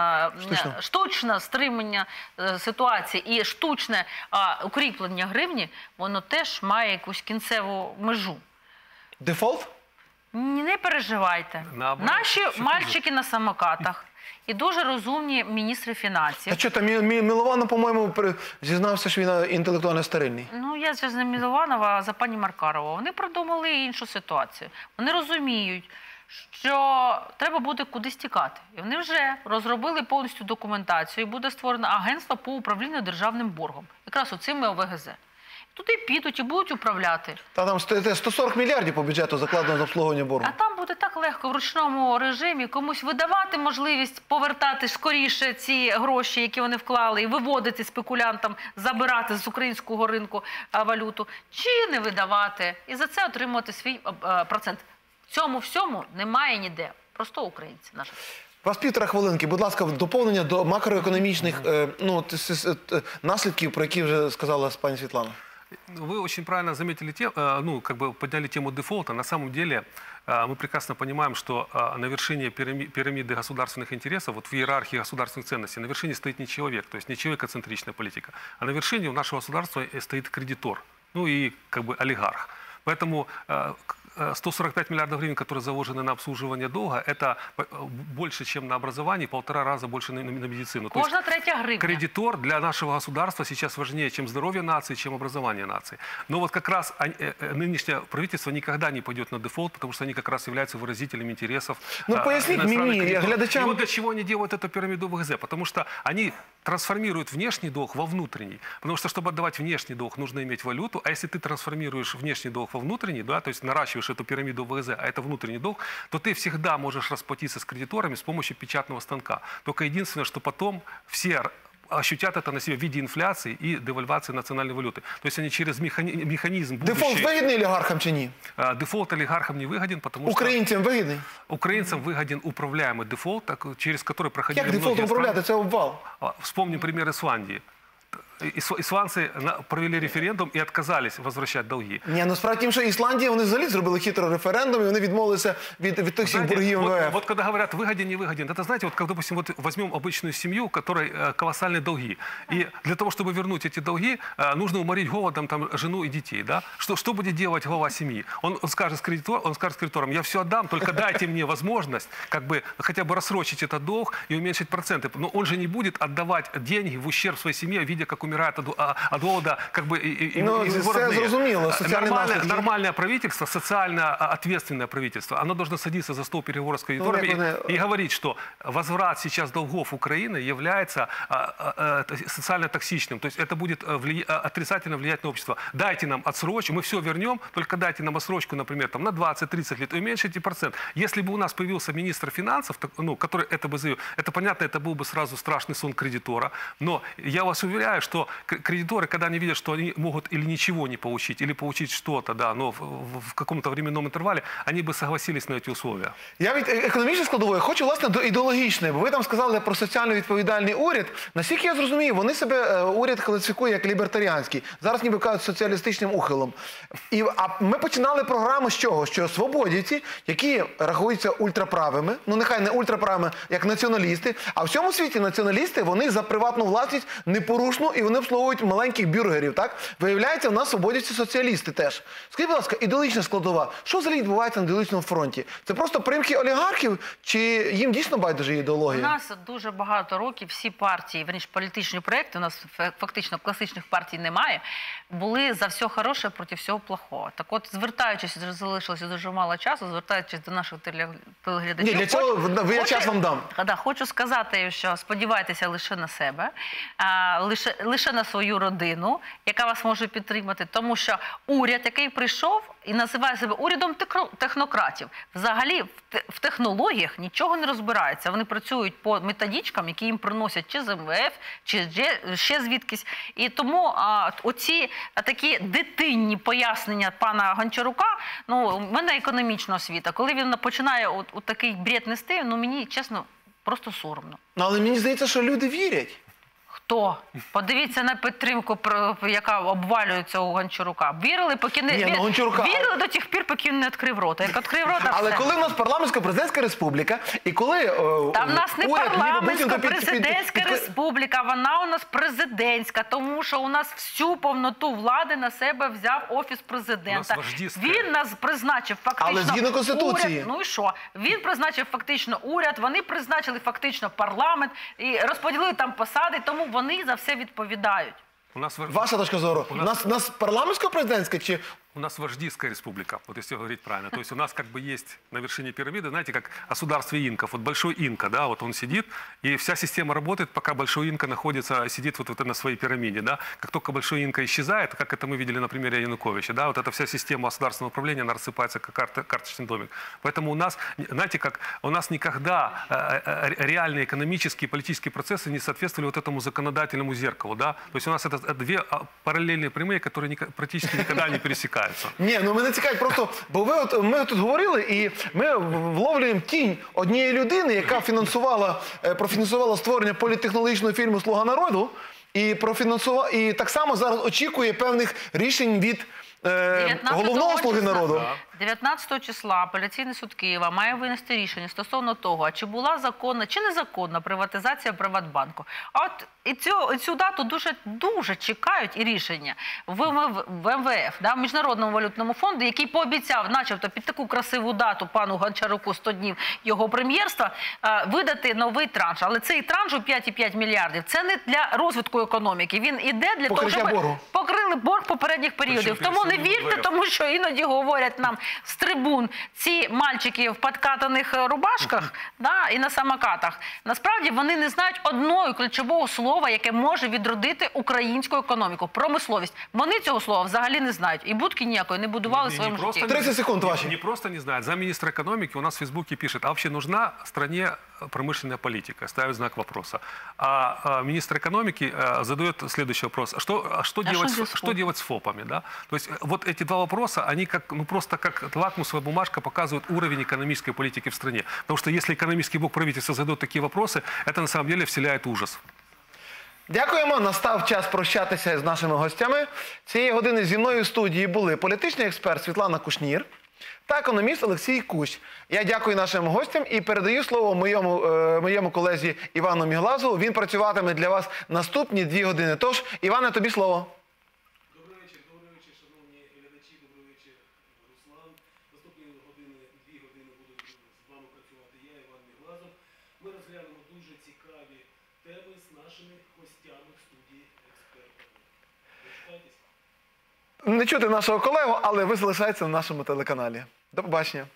штучне стримання ситуації і штучне укріплення гривні, воно теж має якусь кінцеву межу. Дефолт? Не переживайте. Наші мальчики на самокатах і дуже розумні міністри фінансів. А що, там Милованов, по-моєму, зізнався, що він інтелектуально стерильний? Ну, я ж не Милованова, а за пані Маркарова. Вони продумали іншу ситуацію. Вони розуміють, що треба буде кудись тікати. І вони вже розробили повністю документацію, і буде створено агентство по управлінню державним боргом. Якраз оцими ОВГЗ. Туди підуть і будуть управляти. Та там 140 мільярдів по бюджету закладено з обслуговування боргу. А там буде так легко в ручному режимі комусь видавати можливість повертати скоріше ці гроші, які вони вклали, і виводити спекулянтам, забирати з українського ринку валюту, чи не видавати, і за це отримувати свій процент. Цьому всьому немає ніде. Просто українці, на жаль. У вас 1,5 хвилинки. Будь ласка, доповнення до макроекономічних наслідків, про які вже сказала пані Світлана. Вы очень правильно заметили, подняли тему дефолта. На самом деле мы прекрасно понимаем, что на вершине пирамиды государственных интересов, вот в иерархии государственных ценностей, на вершине стоит не человек, то есть не человекоцентричная политика, а на вершине у нашего государства стоит кредитор, ну и олигарх. Поэтому 145 миллиардов гривен, которые заложены на обслуживание долга, это больше, чем на образование, 1,5 раза больше на медицину. Кожна третья гривня. Кредитор для нашего государства сейчас важнее, чем здоровье нации, чем образование нации. Но вот как раз нынешнее правительство никогда не пойдет на дефолт, потому что они как раз являются выразителями интересов. Ну, пояснить мне, глядачам. И вот для чего они делают эту пирамиду ВГЗ? Потому что они трансформируют внешний долг во внутренний. Потому что, чтобы отдавать внешний долг, нужно иметь валюту. А если ты трансформируешь внешний долг во внутренний, да, то есть наращиваешь эту пирамиду ВГЗ, а это внутренний долг, то ты всегда можешь расплатиться с кредиторами с помощью печатного станка. Только единственное, что потом все ощутят это на себе в виде инфляции и девальвации национальной валюты. То есть они через механизм Дефолт вигідний олігархам чи ні? Дефолт олигархам не выгоден, потому что... Українцям вигідний? Украинцам выгоден управляемый дефолт, через который проходили Як дефолт управляти? Це обвал. Вспомним пример Исландии. Ісландці провели референдум і відказались возвращати долги. Ні, ну справді тим, що Ісландія, вони взагалі зробили хитро референдум, і вони відмовилися від тих всіх боргів МВФ. Вот когда говорят выгоден, не выгоден, это, знаете, вот как, допустим, вот возьмем обычную семью, у которой колоссальные долги. И для того, чтобы вернуть эти долги, нужно уморить голодом там жену и детей, да? Что будет делать глава семьи? Он скажет кредиторам, я все отдам, только дайте мне возможность как бы хотя бы рассрочить этот долг и уменьшить проценты. Но он же не будет отдавать деньги в ущерб своей семье, видя, как умирает от голода, как бы и нормальное правительство, социально ответственное правительство, оно должно садиться за стол переговоров с кредиторами и говорить, что возврат сейчас долгов Украины является социально токсичным. То есть это будет отрицательно влиять на общество. Дайте нам отсрочку, мы все вернем, только дайте нам отсрочку, например, там, на 20-30 лет, и уменьшите процент. Если бы у нас появился министр финансов, ну, который это бы заявил, это понятно, это был бы сразу страшный сон кредитора. Но я вас уверяю, что кредиторы, когда они видят, что они могут или ничего не получить, или получить что-то, да, но в каком-то временном интервале, они бы согласились на эти условия. Я від економічної складової хочу, власне, до ідеологічної, бо ви там сказали про соціально відповідальний уряд. Наскільки я зрозумів, вони себе уряд класифікує як лібертаріанський. Зараз ніби кажуть соціалістичним ухилом. А ми починали програму з чого? Що свободівці, які рахуються ультраправими, ну нехай не ультраправими, як націоналісти, а в цьому світі націоналісти, вони за приватну власність непорушну і вони обслуговують маленьких бюргерів, так? Виявляється, в нас свободівці-соціалісти теж. Скажіть, будь ласка, ідеологічна складова. Що взагалі відбувається на ідеологічному фронті? Це просто примхи олігархів, чи їм дійсно байдуже ідеологія? У нас дуже багато років всі партії, верніше політичні проєкти, у нас фактично класичних партій немає, були за все хороше проти всього плохого. Так от, звертаючись, залишилося дуже мало часу, звертаючись до наших телеглядачів. Ні, для цього я час вам дам. Хочу сказати, що сподівайтеся лише на себе, лише на свою родину, яка вас може підтримати, тому що уряд, який прийшов і називає себе урядом технократів, взагалі в технологіях нічого не розбирається. Вони працюють по методичкам, які їм приносять чи з МВФ, чи ще звідкись. І тому оці такі дитинні пояснення пана Гончарука, ну, в мене економічна освіта, коли він починає такий бред нести, ну, мені, чесно, просто соромно. Але мені здається, що люди вірять. Хто? Подивіться на підтримку, яка обвалюється у Гончарука. Вірили, поки не вірили до тих пір, поки він не відкрив рота. Як відкрив рота, але коли в нас парламентсько-президентська республіка, і коли та в нас не парламентсько-президентська республіка, вона у нас президентська, тому що у нас всю повноту влади на себе взяв Офіс президента. Він нас призначив фактично але згідно Конституції. Уряд. Ну і що? Він призначив фактично уряд, вони призначили фактично парламент і розподілили там посади, тому вони за все відповідають. Ваша точка зору. У нас парламентсько-президентська чи... У нас вождистская республика, вот если говорить правильно. То есть у нас как бы есть на вершине пирамиды, знаете, как государство инков. Вот большой инка, да, вот он сидит, и вся система работает, пока большой инка сидит вот на своей пирамиде, да. Как только большой инка исчезает, как это мы видели на примере Януковича, да, вот эта вся система государственного управления, она рассыпается как карточный домик. Поэтому у нас, знаете, как у нас никогда реальные экономические и политические процессы не соответствовали вот этому законодательному зеркалу, да. То есть у нас это две параллельные прямые, которые практически никогда не пересекаются. Ні, ну мене цікавить просто, бо ми тут говорили, і ми вловлюємо тінь однієї людини, яка профінансувала створення політтехнологічного фільму «Слуга народу», і так само зараз очікує певних рішень від головного «Слуги народу». 19 числа апеляційний суд Києва має винести рішення стосовно того, чи була законна, чи незаконна приватизація Приватбанку. А от і цю дату дуже чекають і рішення в МВФ, в Міжнародному валютному фонді, який пообіцяв, начебто, під таку красиву дату пану Гончаруку 100 днів його прем'єрства, видати новий транш. Але цей транш у 5,5 мільярдів – це не для розвитку економіки. Він іде для того, щоб покрили борг попередніх періодів. Тому не вірте, тому що іноді говорять нам з трибун ці мальчики в підкатаних рубашках і на самокатах. Насправді вони не знають одного ключового слова, яке може відродити українську економіку – промисловість. Вони цього слова взагалі не знають. І будки ніякої не будували в своєму житті. 30 секунд ваші. Не просто не знають. Замминистра економіки у нас в Фейсбуке пишет, а взагалі нужна стране промышленная политика, ставит знак вопроса. А министр экономики задает следующий вопрос. Что делать с ФОПами? Да? То есть вот эти два вопроса, они просто как лакмусовая бумажка показывают уровень экономической политики в стране. Потому что если экономический блок правительства задает такие вопросы, это на самом деле вселяет ужас. Дякуємо. Настав час прощатися з нашими гостями. Цієї години зі мною в студії були політичний експерт Світлана Кушнір та економіст Олексій Кущ. Я дякую нашим гостям і передаю слово моєму колезі Івану Міглазу. Він працюватиме для вас наступні 2 години. Тож, Іване, тобі слово. Добрий вечір, шановні глядачі, добрий вечір, Руслан. Наступні 2 години буду з вами працювати я, Іван Міглазов. Ми розглянемо дуже цікаві теми з нашими гостями в студії експертами. Дочекайтесь. Не чути нашого колегу, але ви залишаєтеся на нашому телеканалі. До побачення.